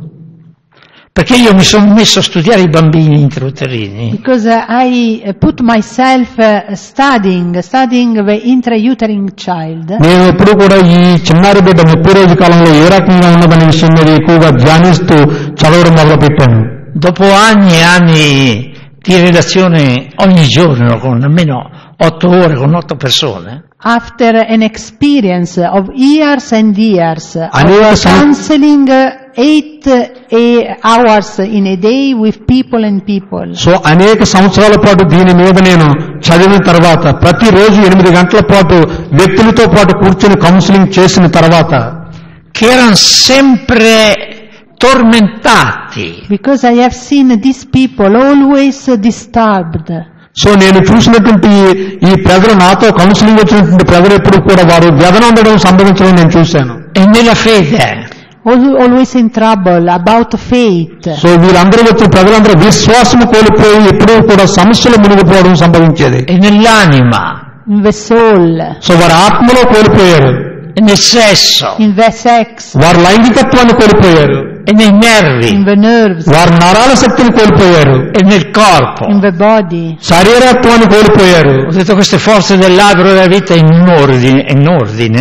Perché io mi sono messo a studiare i bambini intrauterini. Because I put myself studying the intrauterine child. నేను ఎప్పుడు కూడా ఈ చిన్నారి బిడ్డ 30 రోజు కాలంలో ఏ రకంగా ఉన్నదనే విషయం మీద ఎక్కువగా ధ్యానిస్తూ చదవడం మొదలు పెట్టాను. Dopo anni e anni di relazione ogni giorno con almeno 8 ore con 8 persone. After an experience of years and years of Allora, counseling 8 hours in a day with people and people. So అనేక సంవత్సరాల పాటు దీని మీద నేను చదివిన తర్వాత ప్రతిరోజు 8 గంటల పాటు వ్యక్తులతో పాటు కూర్చొని కౌన్సిలింగ్ చేసిన తర్వాత Che erano sempre tormentati. Because I have seen these people always disturbed. So నేను చూసినటువంటి ఈ ప్రజలు, నాతో కౌన్సిలింగ్ వచ్చినటువంటి ప్రజలు ఎప్పుడు కూడా వారు వ్యధనందడం సంభవించడం నేను చూశాను. E nella fede. Always in trouble about faith. So వీళ్ళందరూ వచ్చిన ప్రజలందరూ విశ్వాసం కోల్పోయి ఎప్పుడూ కూడా సమస్యలు మునిగిపోవడం సంభవించేది. E nell'anima. In the soul. So వారు ఆత్మలో కోల్పోయారు, E nel sesso. In the sex. వారు లైంగికత్వాన్ని కోల్పోయారు, E nei nervi. In the nerves. వారు నరాల శక్తిని కోల్పోయారు, E nel corpo. In the body. శరీరత్వాన్ని కోల్పోయారు. Ho detto queste forze dell'albero della vita in ordine.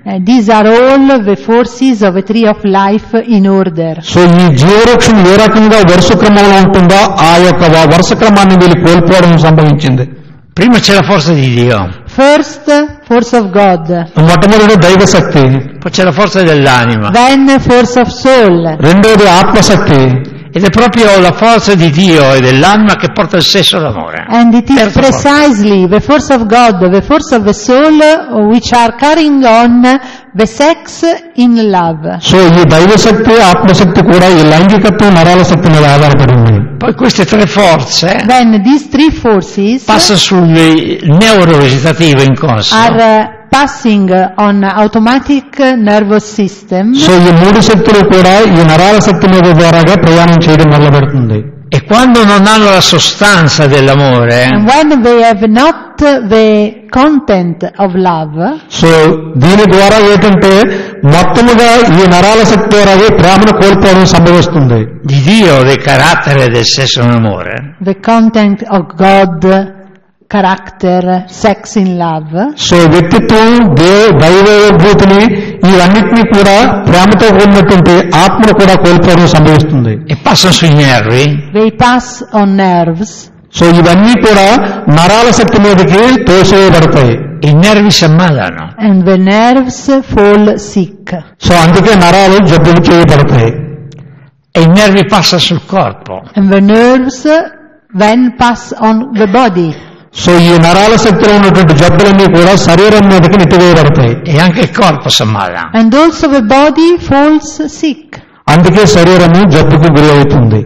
These are all the forces of a tree of life in order. So ఈ జీవవృక్షం ఏ రకంగా వరుస క్రమంలో ఉంటుందో ఆ యొక్క వరుస క్రమాన్ని వీళ్ళు కోల్పోవడం సంభవించింది. Prima c'è la forza di Dio, First, force of God, మొట్టమొదటి దైవశక్తి, poi c'è la forza dell'anima. then force of soul, రెండోది ఆత్మశక్తి. Ed è proprio la forza di Dio e dell'anima che porta il sesso all'amore. and it is Terza forza. precisely the force of God, the force of the soul, which are carrying on the sex in love. So ఈ దైవశక్తి ఆత్మశక్తి కూడా ఈ లైంగికత్వం నరాల శక్తి మీద ఆధారపడి ఉన్నాయి. Poi queste tre forze Then these three forces passano sul neurovegetativo inconscio. are passing on automatic nervous system, so ఈ మూడు శక్తులు కూడా ఈ నరాల శక్తి మీద ద్వారాగా ప్రయాణం చేయడం మొదలుపెడుతుంది. E quando non hanno la sostanza dell'amore, and when they have not the content of love, so దీని ద్వారా ఏంటంటే మొత్తముగా ఈ నరాల శక్తి ద్వారా ప్రేమను కోల్పోవడం సంభవిస్తుంది. di Dio, del carattere del sesso nell'amore, the content of God, character, sex in love, so వ్యక్తిత్వం దైవభూతిని ఇవన్నిటినీ కూడా ప్రేమతో కూడినటువంటి ఆత్మను కూడా కోల్పోవడం సంభవిస్తుంది. e passano sui nervi, they pass on nerves, so ఇవన్నీ కూడా నరాల శక్తి మీదకి తోసేయబడతాయి. i nervi si ammalano. and the nerves fall sick. So అందుకే నరాలు జబ్బులు చేయబడతాయి. E i nervi passano sul corpo. And the nerves then pass on the body. So ఈ నరాల శక్తిలో ఉన్నటువంటి జబ్బులన్నీ కూడా శరీరం మీదకి నెట్టివేయబడతాయి. E anche il corpo si ammala. And also the body falls sick. అందుకే శరీరము జబ్బుకు గురి అవుతుంది.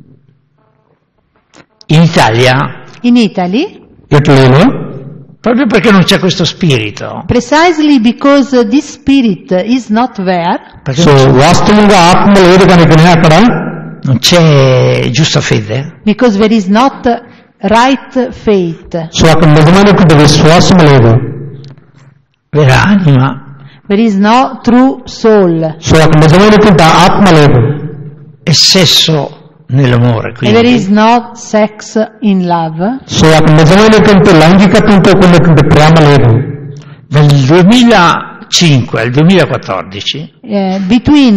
In Italia, In Italy, ఇటలీలో proprio perché non c'è questo spirito, precisely because this spirit is not there, perché so వాస్తవంగా ఆత్మ లేదు కనుకనే అక్కడ non c'è giusta fede, because there is not right faith, so అక్కడ నిజమైనటువంటి విశ్వాసం లేదు. vera anima, there is no true soul, so అక్కడ నిజమైనటువంటి ఆత్మ లేదు. e sesso nell'amore. and there Quindi is no sex in love. So అక్కడ నిజమైనటువంటి లైంగికత్వంతో కూడినటువంటి ప్రేమ లేదు. dal 2005 al 2014 Between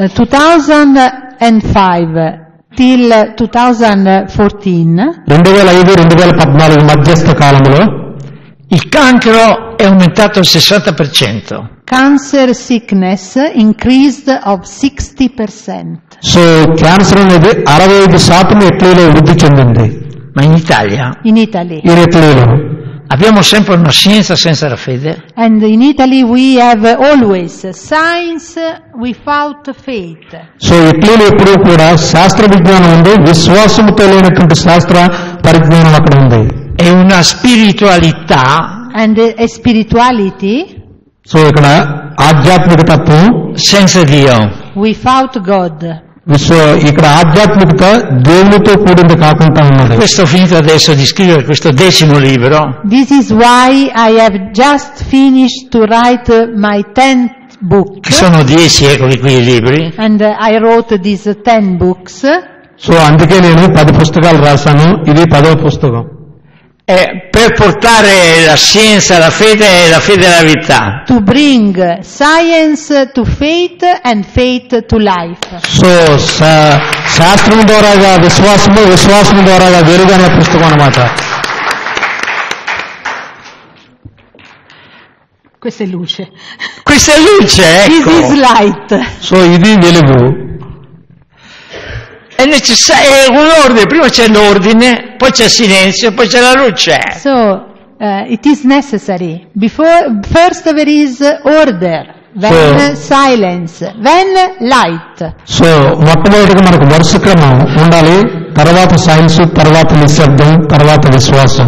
2005 till 2014, 2005-2014 మధ్యస్థ కాలంలో il cancro è aumentato al 60%. cancer sickness increased of 60%. So cancer అనేది 65% ఇటలీలో వృద్ధి చెందింది. Ma in Italia In Italy. ఈ ఇటలీలో abbiamo sempre una scienza senza la fede, And in Italy we have always science without faith. So ఇటలీలో ఎప్పుడూ కూడా శాస్త్ర విజ్ఞానం ఉంది, విశ్వాసంతో లేనటువంటి శాస్త్ర పరిజ్ఞానం అక్కడ ఉంది. è una spiritualità And a spirituality so ఇక్కడ ఆధ్యాత్మిక తత్వం, senza Dio. without God. ఇక్కడ ఆధ్యాత్మికత దేవునితో కూడింది కాకుండా ఉన్నది. Questo ho finito adesso di scrivere questo 10° libro, This is why I have just finished to write my 10th book. che sono 10, eccoli qui i libri, And I wrote these 10 books so అందుకే నేను 10 పుస్తకాలు రాశాను, ఇది 10వ పుస్తకం. per portare la scienza, la fede e la fede alla verità. to bring science to faith and faith to life. So శాస్త్రం ద్వారాగా విశ్వాసము, విశ్వాసం ద్వారాగా వెలుగు అనే పుస్తకం అన్నమాట. Questa è luce. Questa è luce, This is ecco. light. So ఇది వెలుగు. È necessario, è un ordine, prima c'è l'ordine, poi c'è il silenzio, poi c'è la luce. So it is necessary. First there is order, then silence, then light. So మొట్టమొదటిగా మనకు వరుస క్రమం ఉండాలి, తర్వాత science, తర్వాత నిశ్శబ్దం, తర్వాత విశ్వాసం.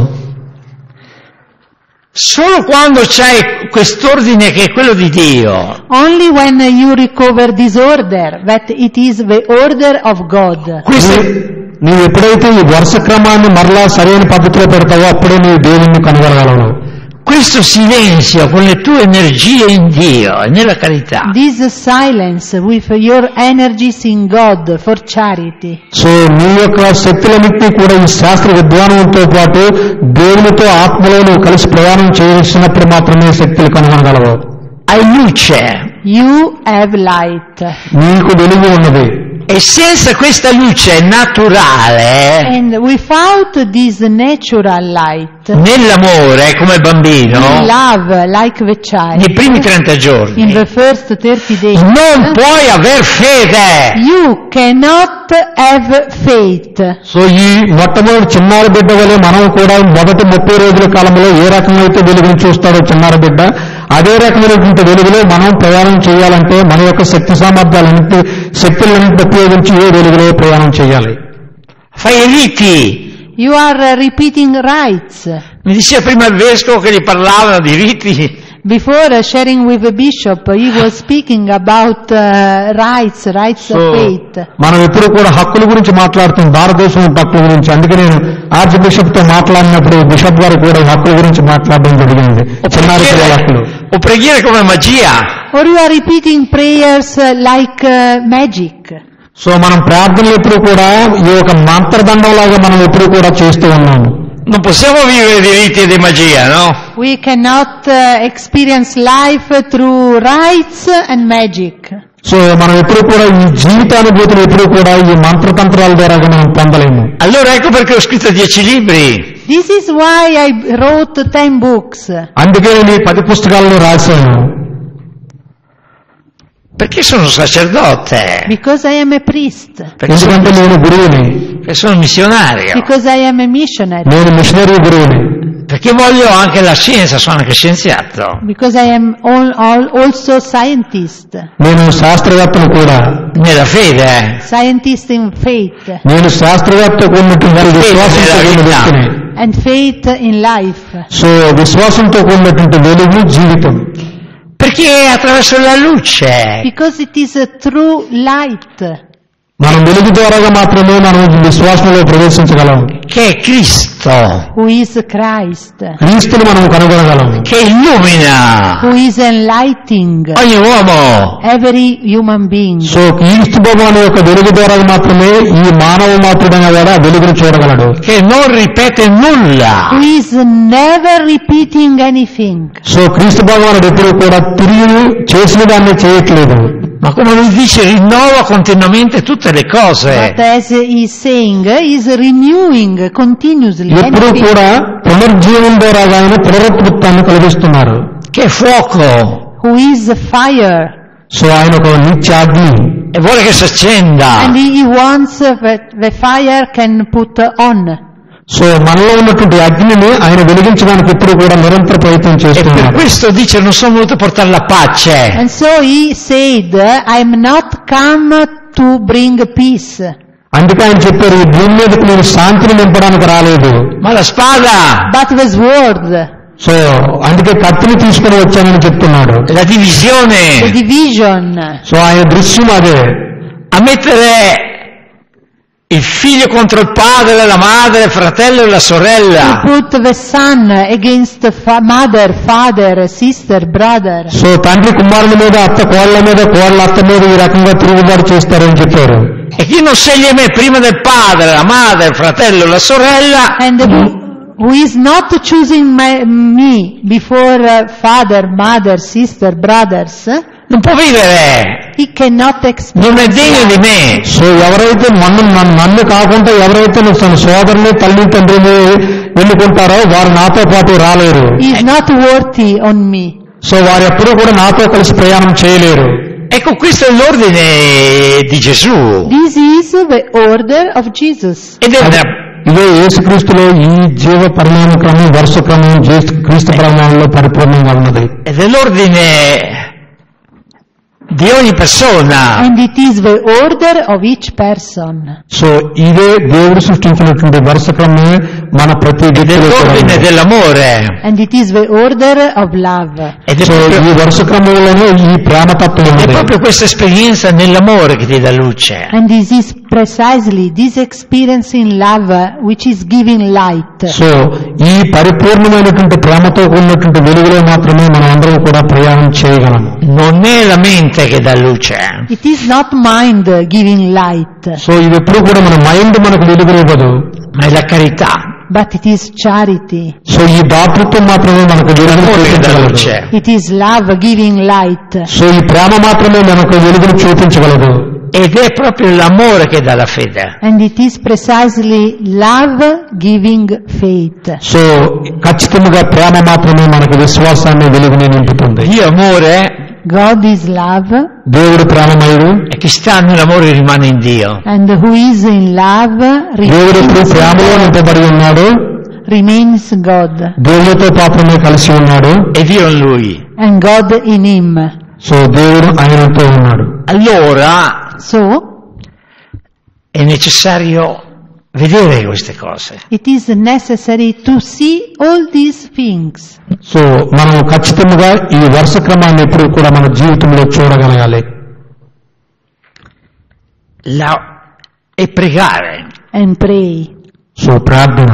Solo quando c'hai quest'ordine che è quello di Dio, Only when you recover this order, that it is the order of God. నీవు ఎప్పుడైతే ఈ వరుస క్రమాన్ని మరలా సరైన పద్ధతిలో పెడతావో అప్పుడే నీవు దేవుణ్ణి కనుగొనగలవు. questo silenzio con le tue energie in Dio e nella carità, This silence with your energies in God for charity. So నీ యొక్క శక్తులన్నింటినీ కూడా ఈ శాస్త్ర విద్వానంతో పాటు దేవునితో ఆత్మలో నువ్వు కలిసి ప్రయాణం చేసినప్పుడు మాత్రమే శక్తులు కనుగొనగలవు. hai luce. You have light. నీకు వెలుగు ఉన్నది. E senza questa luce naturale, And without this natural light, nell'amore, come bambino, in love, like the child, nei primi 30 in giorni, the first 30 days, non puoi aver fede. you cannot have faith. So ఈ మొట్టమొదటి చిన్నారి బిడ్డ వలె మనం కూడా మొదటి 30 రోజుల కాలంలో ఏ రకమైతే వెలుగును చూస్తాడో చిన్నారి బిడ్డ, అదే రకమైనటువంటి వెలుగులో మనం ప్రయాణం చేయాలంటే మన యొక్క శక్తి సామర్థ్యాలన్నింటి శక్తులన్నింటినీ ఉపయోగించి ఏ వెలుగులో ప్రయాణం చేయాలి. Fai i riti. You are repeating rites. Mi diceva prima il vescovo che gli parlavano di riti. Before sharing with the bishop, he was speaking about rights of faith. మనం ఎప్పుడు కూడా హక్కుల గురించి మాట్లాడుతాం, భారతదేశం హక్కుల గురించి. అందుకే నేను ఆర్చ్ బిషప్ తో మాట్లాడినప్పుడు బిషప్ గారు కూడా హక్కుల గురించి మాట్లాడడం జరిగింది, చిన్నారి పిల్లల హక్కులు. O preghiere come magia. Or you are repeating prayers like magic. So మనం ప్రార్థనలు ఎప్పుడు కూడా ఈ యొక్క మంత్రదండంలాగా మనం ఎప్పుడు కూడా చేస్తూ ఉన్నాము. Non possiamo vivere di riti e di magia, no? We cannot experience life through rites and magic. So మనం ఎప్పుడు కూడా ఈ జీవితానుభూతిని ఎప్పుడు కూడా ఈ మంత్రతంత్రాల ద్వారా మనం పొందలేము. Allora ecco perché ho scritto 10 libri. This is why I wrote 10 books. అందుకే నేను ఈ 10 పుస్తకాలను రాశాను. Perché sono sacerdote. Because I am a priest. ఎందుకంటే నేను గురువుని, Perché sono missionario. Because I am a missionary. నేను మిషనరీ గురువుని. Perché voglio anche la scienza, sono anche scienziato. Because I am also scientist. నేను శాస్త్రవేత్తను కూడా. Nella fede. Scientist in faith. నేను శాస్త్రవేత్తకు ఉన్నటువంటి విశ్వాసంతో కూడిన వ్యక్తిని. And faith in life. So విశ్వాసంతో కూడినటువంటి వెలుగు జీవితం. Perché attraverso la luce. Because it is a true light. మనం వెలుగు ద్వారాగా మాత్రమే మనం విశ్వాసంలో ప్రవేశించగలం. Che è Cristo. Who is Christ. క్రీస్తుని మనం కనుగొనగలం. Che illumina. Who is enlightening Ogni uomo. every human being. So క్రీస్తు భగవాను యొక్క వెలుగు ద్వారా మాత్రమే ఈ మానవ మాత్రుడైన వాడు ఆ వెలుగును చూడగలడు. Che non ripete nulla. Who is never repeating anything. So క్రీస్తు భగవానుడు ఎప్పుడు కూడా తిరిగి చేసిన దాన్ని చేయట్లేదు. Ma come lui dice, rinnova continuamente tutte le cose. But as he is saying, he is renewing continuously. ఎప్పుడు anything. కూడా పునర్జీవం ద్వారా ఆయన పునరుత్పత్తాన్ని కలిగిస్తున్నారు. Che è fuoco. Who is fire. So ఆయన ఒక నిత్యాగ్ని. E vuole che si accenda. And he wants that the fire can put on. So మనలో ఉన్నటువంటి అగ్నిని ఆయన వెలిగించడానికి ఎప్పుడు కూడా నిరంతర ప్రయత్నం E per చేస్తున్నారు. questo dice, non sono venuto a portare la pace. And so he said, I am not come to bring peace. అందుకే ఆయన చెప్పారు, ఈ భూమి మీదకి నేను శాంతిని నింపడానికి రాలేదు. Ma la spada. But the sword, so అందుకే కత్తిని తీసుకుని వచ్చానని చెప్తున్నాడు. La divisione. the division, so ఆయన దృశ్యం అదే. A mettere il figlio contro il padre, la madre, il fratello e la to sorella. put the son against mother, father, sister, brother. So తండ్రి కుమారుల మీద, అత్త కోళ్ల మీద, కోళ్ల అత్త మీద ఈ రకంగా తిరుగుబాటు చేస్తారని చెప్పారు. E chi non sceglie me prima del padre, la madre, il fratello e la sorella, And who is not choosing me before father, mother, sister, brothers, non può vivere. he cannot Non è experience degno di life. me. So ఎవరైతే నన్ను కాకుండా ఎవరైతే తన సోదరుని, తల్లి, తండ్రిని ఎన్నుకుంటారో వారు నాతో పాటు రాలేరు. He is not worthy on me. So వారు ఎప్పుడూ కూడా నాతో కలిసి ప్రయాణం చేయలేరు. Ecco, questo è l'ordine di Gesù. This is the order of Jesus. Ed è ఇదే యేసుక్రీస్తులో ఈ జీవ పరిణామ క్రమం, వరుస క్రమం క్రీస్తు పరిణామంలో పరిపూర్ణంగా ఉన్నది. ed è l'ordine di ogni persona. And it is the order of each person. So ఇదే దేవుడు సృష్టించినటువంటి వరుస క్రమమే మన ప్రతి Ed è వ్యక్తిలో కూడా l'ordine ఉంది. dell'amore. And it is the order of love. Ed è so ఈ proprio, వరుస క్రమంలోనే ఈ ప్రేమతత్వం è ఉన్నది. proprio questa esperienza nell'amore che ti dà luce. And this is precisely this experience in love which is giving light. So ఈ పరిపూర్ణమైనటువంటి ప్రేమతో కూడినటువంటి వెలుగులో మాత్రమే మనం అందరం కూడా ప్రయాణం చేయగలము. Non è la mente che dà luce, It is not mind giving light. So ఇది ఎప్పుడు కూడా మన మైండ్ మనకు వెలుగునివ్వదు. ma è la carità. but it is charity. So ఈ దాతృత్వం మాత్రమే మనకు వెలుగును l'amore che dà చూపించగలదు. luce. It is love giving light. So ఈ ప్రేమ మాత్రమే మనకు వెలుగును చూపించగలదు. Ed è proprio l'amore che dà la fede. And it is precisely love giving faith. So ఖచ్చితంగా ప్రేమ మాత్రమే మనకు విశ్వాసాన్ని వెలుగుని నింపుతుంది. Dio amore, God is love, దేవుడు ప్రేమమయుడు. e chi sta nell'amore rimane in Dio. and who is in love దేవుడు ఇప్పుడు ప్రేమలో నింపబడి ఉన్నాడు. remains God, దేవుడితో పాత్రమే కలిసి ఉన్నాడు. E Dio in lui. and God in him. So దేవుడు ఆయనతో ఉన్నాడు. Allora So, è necessario vedere queste cose. it is necessary to see all these things. So మనం ఖచ్చితంగా ఈ వరుస క్రమాన్ని ఎప్పుడు కూడా మన జీవితంలో చూడగలగాలి. E pregare. And pray. So ప్రార్థన.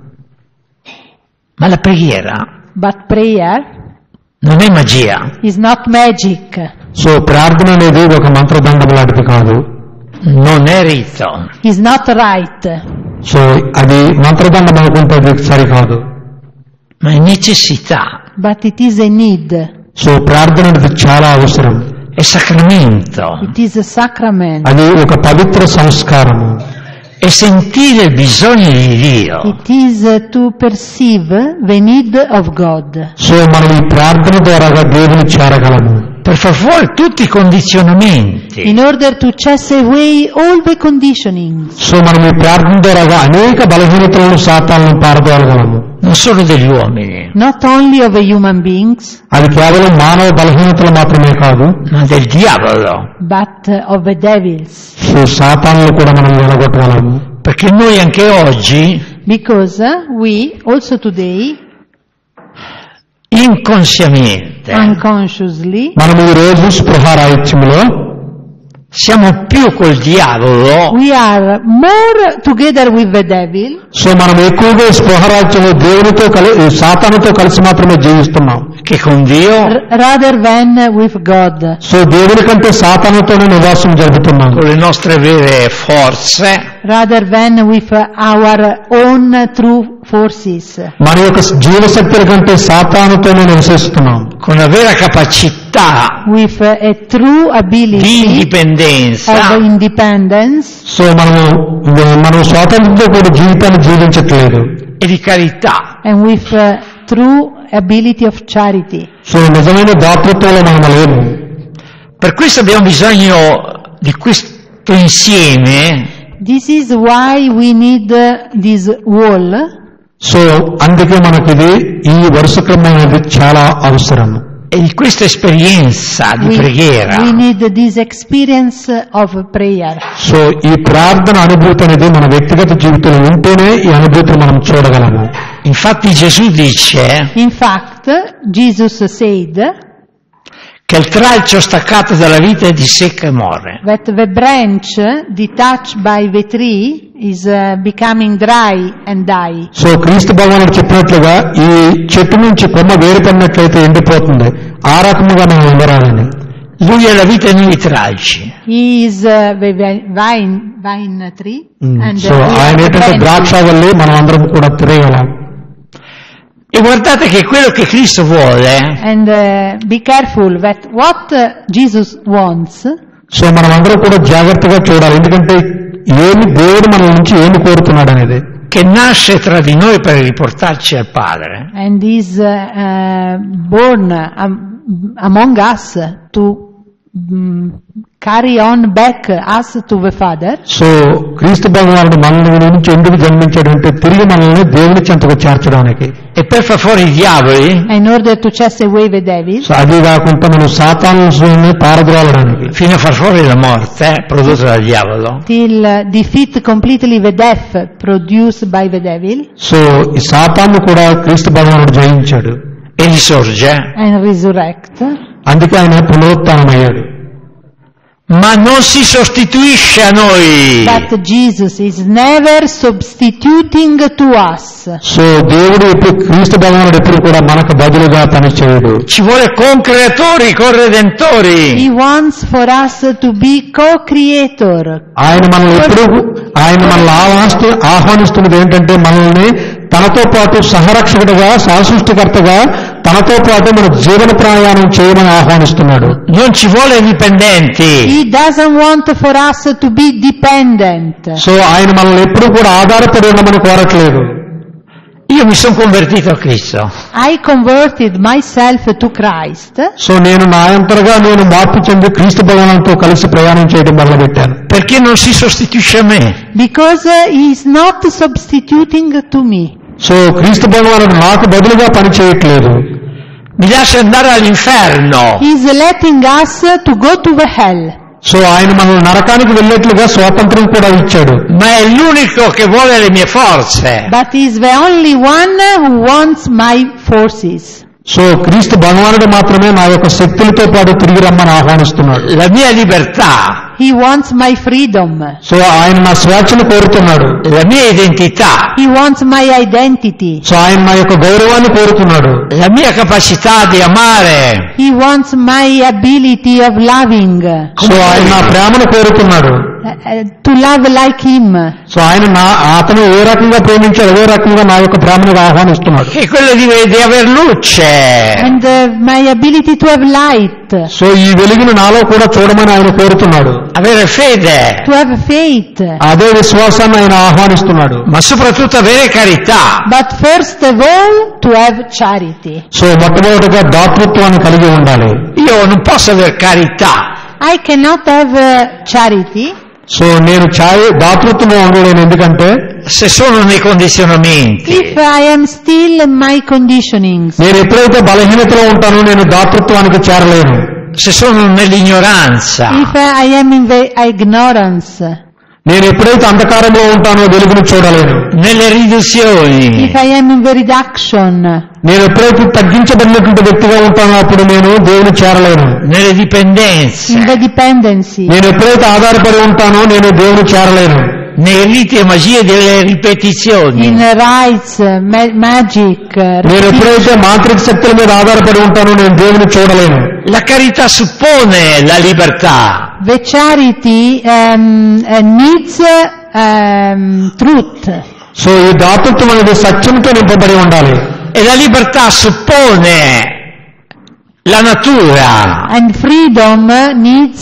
Ma la preghiera But prayer non è magia. is not magic. So ప్రార్థన అనేది ఒక మంత్రదండం లాంటిది కాదు. Non è rito. Is not right. So అది మంత్రదండం అనుకుంటే అది సరికాదు. Ma è necessità. But it is a need. So ప్రార్థన అనేది చాలా అవసరం. È sacramento. It is a sacrament. అది ఒక పవిత్ర సంస్కారము. È sentire il bisogno di Dio. It is to perceive the need of God. So మనం ఈ ప్రార్థన ద్వారాగా దేవుని చేరగలము. Per far fuori tutti i condizionamenti. In order to chase away all the conditionings. So మనం ఈ ప్రార్థన ద్వారాగా అనేక బలహీనతలను శాతాలను పారదోలగలము. Non solo degli uomini, Not only of the human beings, అది కేవలం మానవ బలహీనతలు మాత్రమే కాదు, ma del diavolo. but of the devils. So శాతాలను కూడా మనం వెలగొట్టగలము. Perché noi anche oggi, Because we also today, inconsciamente, unconsciously, మనం ఈ రోజు స్పృహ రాహిత్యంలో siamo più col diavolo we are more together with the devil so మనం ఎక్కువగా స్పృహ రాజ్యంలో దేవునితో సాతానుతో కలిసి మాత్రమే జీవిస్తున్నాం. che con Dio, rather than with God. So దేవుని కంటే సాతానుతోనే నివాసం జరుపుతున్నాం. con le nostre vere forze, Rather than with our own true forces. మన యొక్క జీవశక్తుల కంటే సాతానుతోనే నివసిస్తున్నాం. con la vera capacità With a true di ability indipendenza of independence so మనం స్వాతంత్రంతో కూడా జీవితాన్ని జీవించట్లేదు. e di carità. and with true ability of charity. So నిజమైన దాతృత్వంలో మనం లేము. Per questo abbiamo bisogno di questo insieme This is why we need this wall. So అందుకే మనకిది ఈ వరుస క్రమం అనేది చాలా అవసరం. e di questa esperienza di preghiera. We need this experience of prayer. So ఈ ప్రార్థన అనుభూతి అనేది మన వ్యక్తిగత జీవితంలో ఉంటేనే ఈ అనుభూతిని మనం చూడగలము. Infatti Gesù dice In fact, Jesus said che il tralcio staccato dalla vita è di secca e muore. that the branch detached by the tree is becoming dry and die. So క్రీస్తు భగవానుడు చెప్పినట్లుగా ఈ చెట్టు నుంచి కొమ్మ వేరుపడినట్లయితే ఎండిపోతుంది. ఆ రకముగా మనం ఉండరాలని. Lui è la vita e noi i tralci. He is the vine tree. And so we are ఆయన the ఏంటంటే branches. ద్రాక్ష వల్లే మనం అందరం కూడా తిరగలం. E guardate che quello che Cristo vuole And be careful that what Jesus wants so మనం అందరం కూడా జాగ్రత్తగా చూడాలి. ఎందుకంటే ఏమి దేవుడు మన నుంచి ఏమి కోరుతున్నాడు అనేది. che nasce tra di noi per riportarci al Padre. and is born among us to carry on back us to the Father. So క్రీస్తు భగవానుడు మనల్ని నుంచి ఎందుకు జన్మించాడంటే తిరిగి మనల్ని దేవుని చెంతకు చేర్చడానికి. E per far fuori i diavoli In order to chase away the devil. So అది కాకుండా మనం సాతాను పారద్రోలడానికి. fino a far fuori la morte prodotta dal diavolo. Till defeat completely the death produced by the devil. So ఈ సాతాను కూడా క్రీస్తు భగవానుడు జయించాడు. E risorge. And resurrect. అందుకే ఆయన పునరుత్థానమయ్యాడు. Ma non si sostituisce a noi. But Jesus is never substituting to us. So దేవుడు ఎప్పుడు క్రీస్తు భగవానుడు ఎప్పుడు కూడా మనకు బదులుగా పని చేయడు. Ci vuole concreatori, corredentori. He wants for us to be co-creator. ఆయన మనల్ని ఆహ్వానిస్తున్నది ఏంటంటే మనల్ని తనతో పాటు సహరక్షకుడిగా సహసృష్టికర్తగా తనతో పాటు మన జీవన ప్రయాణం చేయమని ఆహ్వానిస్తున్నాడు. Non ci vuole dipendenti. He doesn't want for us to be dependent. So ఆయన మనల్ని ఎప్పుడూ కూడా ఆధారపడి ఉండమని కోరట్లేదు. Io mi sono convertito a Cristo. I converted myself to Christ so నేను నా అంతరగా నేను మార్పు చెంది క్రీస్తు భగవానుతో కలిసి ప్రయాణం చేయడం మొదలుపెట్టాను. Perché non si sostituisce a me. because he is not substituting to me. So క్రీస్తు భగవానుడు నాకు బదులుగా పని చేయట్లేదు. Mi lascia andare all'inferno. He is letting us to go to the hell. So ఆయన మనల్ని నరకానికి వెళ్ళేట్లుగా స్వాతంత్రం కూడా ఇచ్చాడు. Ma è l'unico che vuole le mie forze. But he is the only one who wants my forces. So క్రీస్తు భగవానుడు మాత్రమే నా యొక్క శక్తులతో పాటు తిరిగి రమ్మని ఆహ్వానిస్తున్నాడు. La mia libertà. He wants my freedom. So ఆయన నా స్వేచ్ఛను కోరుతున్నాడు. La mia identità. He wants my identity. So ఆయన నా యొక్క గౌరవాన్ని కోరుతున్నాడు. La mia capacità di amare. He wants my ability of loving. So ఆయన నా ప్రేమను కోరుతున్నాడు. To love like him. So ఆయన అతను ఏ రకంగా ప్రేమించాడు అదే రకంగా నా యొక్క ప్రేమను ఆహ్వానిస్తున్నాడు. Che è quello di aver luce. And my ability to have light. So ఈ వెలుగును నాలో కూడా చూడమని ఆయన కోరుతున్నాడు. Avere fede. To have faith. అదే విశ్వాసాన్ని ఆయన ఆహ్వానిస్తున్నాడు. Ma soprattutto avere carità. But first of all, to have charity. So మొట్టమొదటిగా దాతృత్వాన్ని కలిగి ఉండాలి. Io non posso avere carità. I cannot have charity. So నేను దాతృత్వంలో ఉండలేను. ఎందుకంటే Se sono nei condizionamenti. If I am still in my conditionings. నేను ఎప్పుడైతే బలహీనతలో ఉంటానో నేను దాతృత్వానికి చేరలేను. Se sono nell'ignoranza. If I am in the ignorance. నేను ఎప్పుడైతే అంధకారంలో ఉంటానో వెలుగును చూడలేను. Nelle riduzioni. If I am in the reduction. నేను ఎప్పుడైతే తగ్గించబడినటువంటి వ్యక్తిగా ఉంటానో అప్పుడు నేను దేవుని చేరలేను. Nelle dipendenze. In the dependency. నేను ఎప్పుడైతే ఆధారపడి ఉంటానో నేను దేవుని చేరలేను. Nei riti e magie delle ripetizioni. In rites, magic. నేను ఎప్పుడైతే మాంత్రిక శక్తుల మీద ఆధారపడి ఉంటానో నేను దేవుని చూడలేను. La carità suppone la libertà. The charity needs truth. So ఈ దాతృత్వం అనేది సత్యంతో నింపబడి ఉండాలి. E la libertà suppone la natura. And freedom needs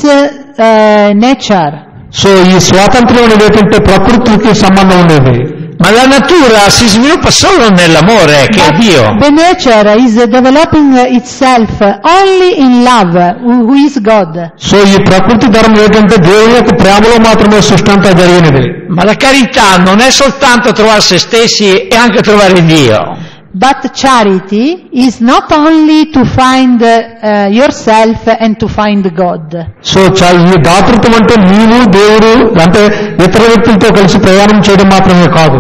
nature. So ఈ స్వాతంత్ర్యం అనేది ఏంటంటే ప్రకృతికి సంబంధం ఉండేది. Ma la natura si sviluppa solo nell'amore che è Dio. The nature is developing itself only in love, who is God. So ఈ ప్రకృతి ధర్మం ఏంటంటే దేవుని యొక్క ప్రేమలో మాత్రమే సృష్టి అంతా జరిగినది. Ma la carità non è soltanto trovare se stessi, è anche trovare Dio. But charity is not only to find yourself and to find God. So ఈ దాతృత్వం అంటే నీవు దేవుడు అంటే ఇతర వ్యక్తులతో కలిసి ప్రయాణం చేయడం మాత్రమే కాదు.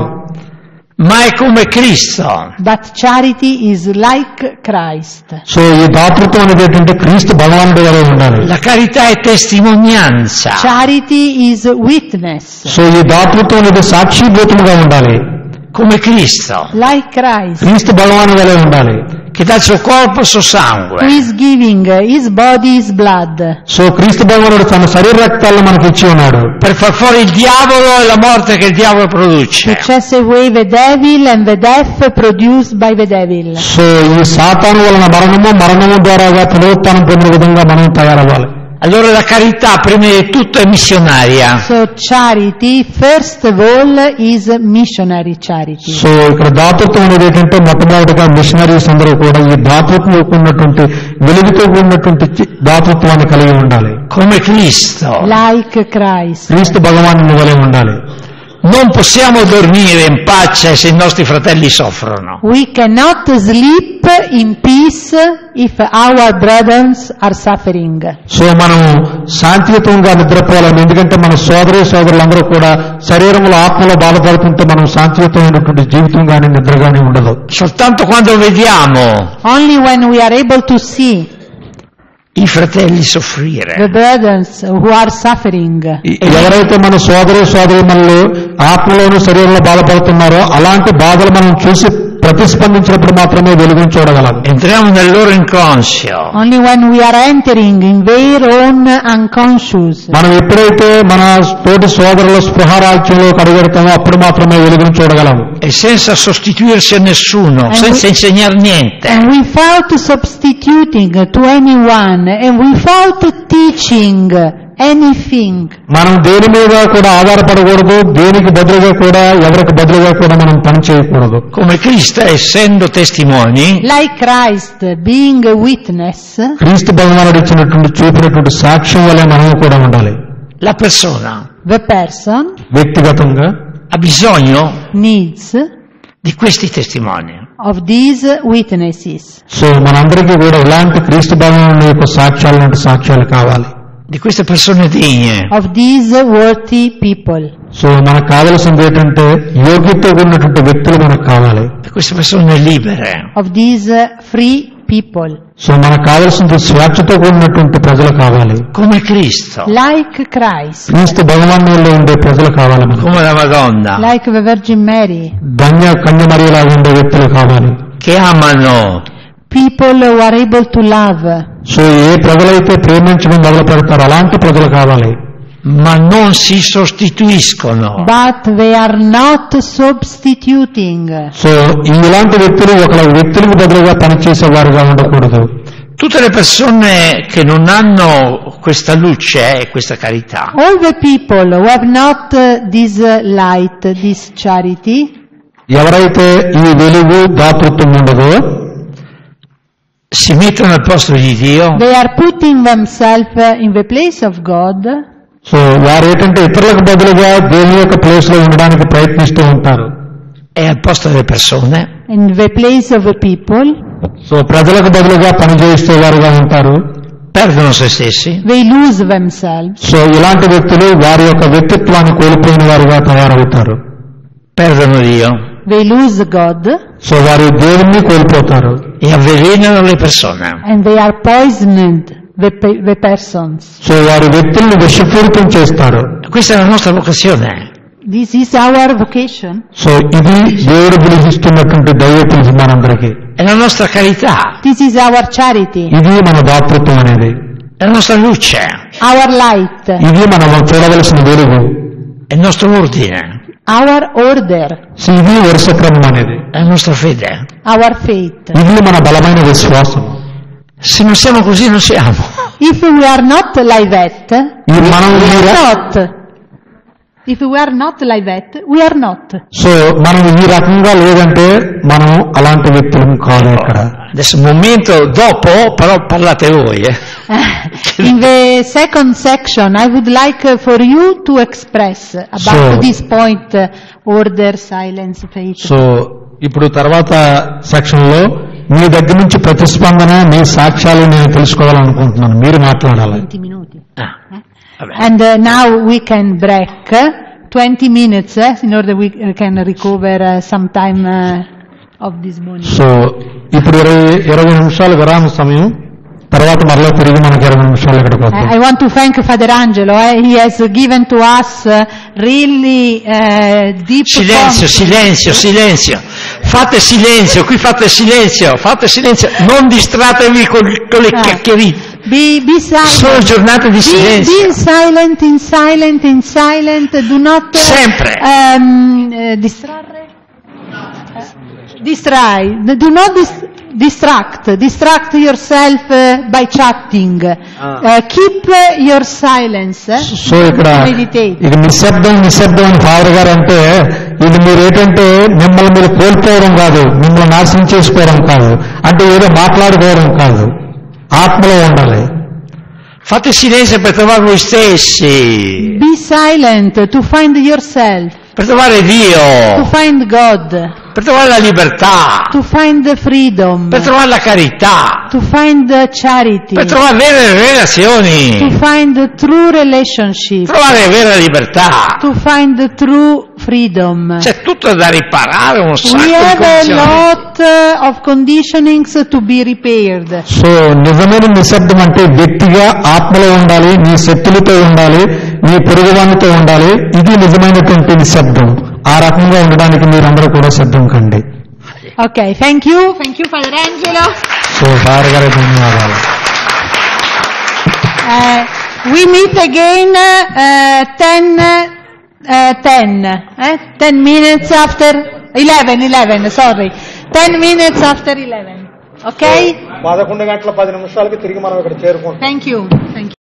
Ma è come Cristo. But charity is like Christ. So ఈ దాతృత్వం అనేది ఏంటంటే క్రీస్తు భగవానుడి వలె ఉండాలి. La carità è testimonianza. Charity is witness. So ఈ దాతృత్వం అనేది సాక్షిభూతముగా ఉండాలి. Come Cristo. Like Christ. క్రీస్తు భగవానుడి వలె ఉండాలి. Che dà il suo corpo e il suo Who sangue. is giving his body, his blood. So క్రీస్తు భగవానుడు తన శరీర రక్తాలను మనకి ఇచ్చి ఉన్నాడు. Per far fuori il diavolo e la morte che il diavolo To produce. chase away the devil and the death produced by the devil. So ఈ సాతాను వలన మరణము ద్వారాగా పునరుత్థానం పొందిన విధంగా మనం తయారవ్వాలి. Allora la carità prima di tutto è missionaria. So charity, first of all, is missionary charity. So ఇక్కడ దాతృత్వం అనేది ఏంటంటే మొట్టమొదటిగా మిషనరీస్ అందరూ కూడా ఈ దాతృత్వం ఉన్నటువంటి వెలుగుతో ఉన్నటువంటి దాతృత్వాన్ని కలిగి ఉండాలి. Come Cristo. Like Christ. క్రీస్తు భగవాను వలె ఉండాలి. Non possiamo dormire in pace se i nostri fratelli soffrono. We cannot sleep in peace if our brothers are suffering. So మనం శాంతియుతంగా నిద్రపోవాలి. ఎందుకంటే మన సోదరులందరూ కూడా శరీరంలో ఆత్మలో బాధపడుతుంటే మనం శాంతియుతమైనటువంటి జీవితం కానీ నిద్ర కానీ ఉండదు. Soltanto quando vediamo Only when we are able to see i fratelli soffrire. the brothers who are suffering. ఎవరైతే మన సోదరులు ఆత్మలోను శరీరంలో బాధపడుతున్నారో అలాంటి బాధలు మనం చూసి ప్రతిస్పందించినప్పుడు మాత్రమే వెలుగును చూడగలం. Entriamo nel loro inconscio. Only when we are entering in their own unconscious. మనం ఎప్పుడైతే మన తోటి సోదరుల స్పృహారాజ్యంలో అడుగెడతామో అప్పుడు మాత్రమే వెలుగును చూడగలం. E senza sostituirsi a nessuno, senza insegnare niente. And without substituting to anyone and without teaching anything. మనం దేని మీద కూడా ఆధారపడకూడదు, దేనికి బదులుగా కూడా ఎవరికి బదులుగా కూడా మనం పని చేయకూడదు. Come Cristo, essendo testimoni, Like Christ being a witness, క్రీస్తు భగవానుడు ఇచ్చినటువంటి చూపినటువంటి సాక్ష్యం వల్లే మనం కూడా ఉండాలి. la persona the person వ్యక్తిగతంగా ha bisogno needs di questi testimoni. of these witnesses, so మనందరికీ కూడా ఇలాంటి క్రీస్తు భగవానుడి యొక్క సాక్ష్యాలు కావాలి. Di queste persone degne. of these worthy people, so మనకు కావలసింది ఏంటంటే యోగ్యతతో ఉన్నటువంటి వ్యక్తులు మనకు కావాలి. Di queste persone libere. of these free people, so మనకు కావలసింది స్వేచ్ఛతో కూడినటువంటి ప్రజలు కావాలి. Come Cristo. like Christ, క్రీస్తు భగవానుల్లో ఉండే ప్రజలు కావాలి మనకు. Come la Madonna. like the Virgin Mary, కన్యమరియలాగా ఉండే వ్యక్తులు కావాలి. Che amano. people who are able to love, so ఏ ప్రజలైతే ప్రేమించడం మొదలు పెడతారో అలాంటి ప్రజలు కావాలి. Ma non si sostituiscono. but they are not substituting. So ఇలాంటి వ్యక్తులు ఒక వ్యక్తులకు బదులుగా పనిచేసేవారుగా ఉండకూడదు. Tutte le persone che non hanno questa luce e questa carità All the people who have not this light, this charity, ఎవరైతే ఈ వెలుగు దాతృత్వం ఉండదో si mettono al posto di Dio they are putting themselves in the place of God, so వారు ఏంటంటే ఇతరులకు బదులుగా దేవుని యొక్క ప్లేస్ లో ఉండడానికి ప్రయత్నిస్తూ ఉంటారు. e al posto delle persone in the place of the people, so ప్రజలకు బదులుగా పనిచేసే వారుగా ఉంటారు. perdono se stessi, they lose themselves, so ఇలాంటి వ్యక్తులు వారి యొక్క వ్యక్తిత్వాన్ని కోల్పోయిన వారుగా తయారవుతారు. perdono Dio they lose God, so వారు దేవుణ్ణి కోల్పోతారు. e avvelenano le persone. and they are poisoned the persons. So వారు వ్యక్తుల్ని విషపూరితం చేస్తారు. Questa è la nostra vocazione. This is our vocation. So ఇది దేవుడు పిలిపిస్తున్నటువంటి దైవ పిలుపు మనందరికీ. È la nostra carità, This is our charity, ఇది మన దాతృత్వం అనేది. è la nostra luce, our light, ఇది మనం చూడవలసిన వెలుగు. è il nostro ordine, our order, so ఇది వరుస క్రమం అనేది. è la nostra fede. our faith. ఇది మన బలమైన విశ్వాసం. Se non siamo così non siamo. If we are not like that, ఈ మనం we ఈ are ర- not. If we are not like that, we are not. So మనం ఈ రకంగా లేదంటే మనం అలాంటి వ్యక్తులం కాదు ఇక్కడ. Adesso un momento dopo, però parlate voi. In the second section, I would like for you to express about So- this point, order, silence, faith. So ఇప్పుడు తర్వాత సెక్షన్ లో మీ దగ్గర నుంచి ప్రతిస్పందన, మీ సాక్ష్యాలు నేను తెలుసుకోవాలనుకుంటున్నాను. మీరు మాట్లాడాలి. 20 minuti. Ah, vabbè. And now we can break 20 minutes in order we can recover some time of this morning. So ఇప్పుడు 20 నిమిషాలు విరామ సమయం. తర్వాత మరలా తిరిగి మనకి 20 నిమిషాలు ఇక్కడికి వస్తాం. I want to thank Father Angelo. He has given to us really deep Silenzio, content. silenzio, silenzio. Fate silenzio, qui fate silenzio, non distratevi con le chiacchierite. Be silent. Sono giornate di Be silenzio. in silent. Do not Sempre. distrarre. Do not distract yourself by chatting. Keep your silence. So ఇక్కడ Meditate. ఇది నిశ్శబ్దం అని father గారు అంటే ఇది మీరు ఏంటంటే మిమ్మల్ని మీరు కోల్పోవడం కాదు, మిమ్మల్ని నాశనం చేసుకోవడం కాదు, అంటే ఏదో మాట్లాడుకోవడం కాదు, ఆత్మలో ఉండాలి. Fate silenzio per trovare voi stessi, Be silent to find yourself, per trovare to Dio, find God, per trovare la libertà, to find the freedom, per trovare la carità, to find the charity, per trovare vere to relazioni, find the true relationship, trovare vera libertà. to find the true freedom. C'è tutto da riparare, un sacco We di have a condizioni. lot of conditionings to be repaired. So నిజమైన నిశ్శబ్దం అంటే వ్యక్తిగా ఆత్మలో ఉండాలి, నీ శక్తులతో ఉండాలి, నీ పొరుగువానితో ఉండాలి. ఇది నిజమైనటువంటి నిశ్శబ్దం. ఆ రకంగా ఉండడానికి మీరందరూ కూడా సిద్ధం కండి. Okay, thank you Padre Angelo. So sir గారి ధన్యవాదాలు. We meet again 10 minutes after 11, sorry. 10 minutes after 11. Okay? 11 గంటల 10 నిమిషాలకి తిరిగి మనం ఇక్కడ చేరుకుంటాం. Thank you.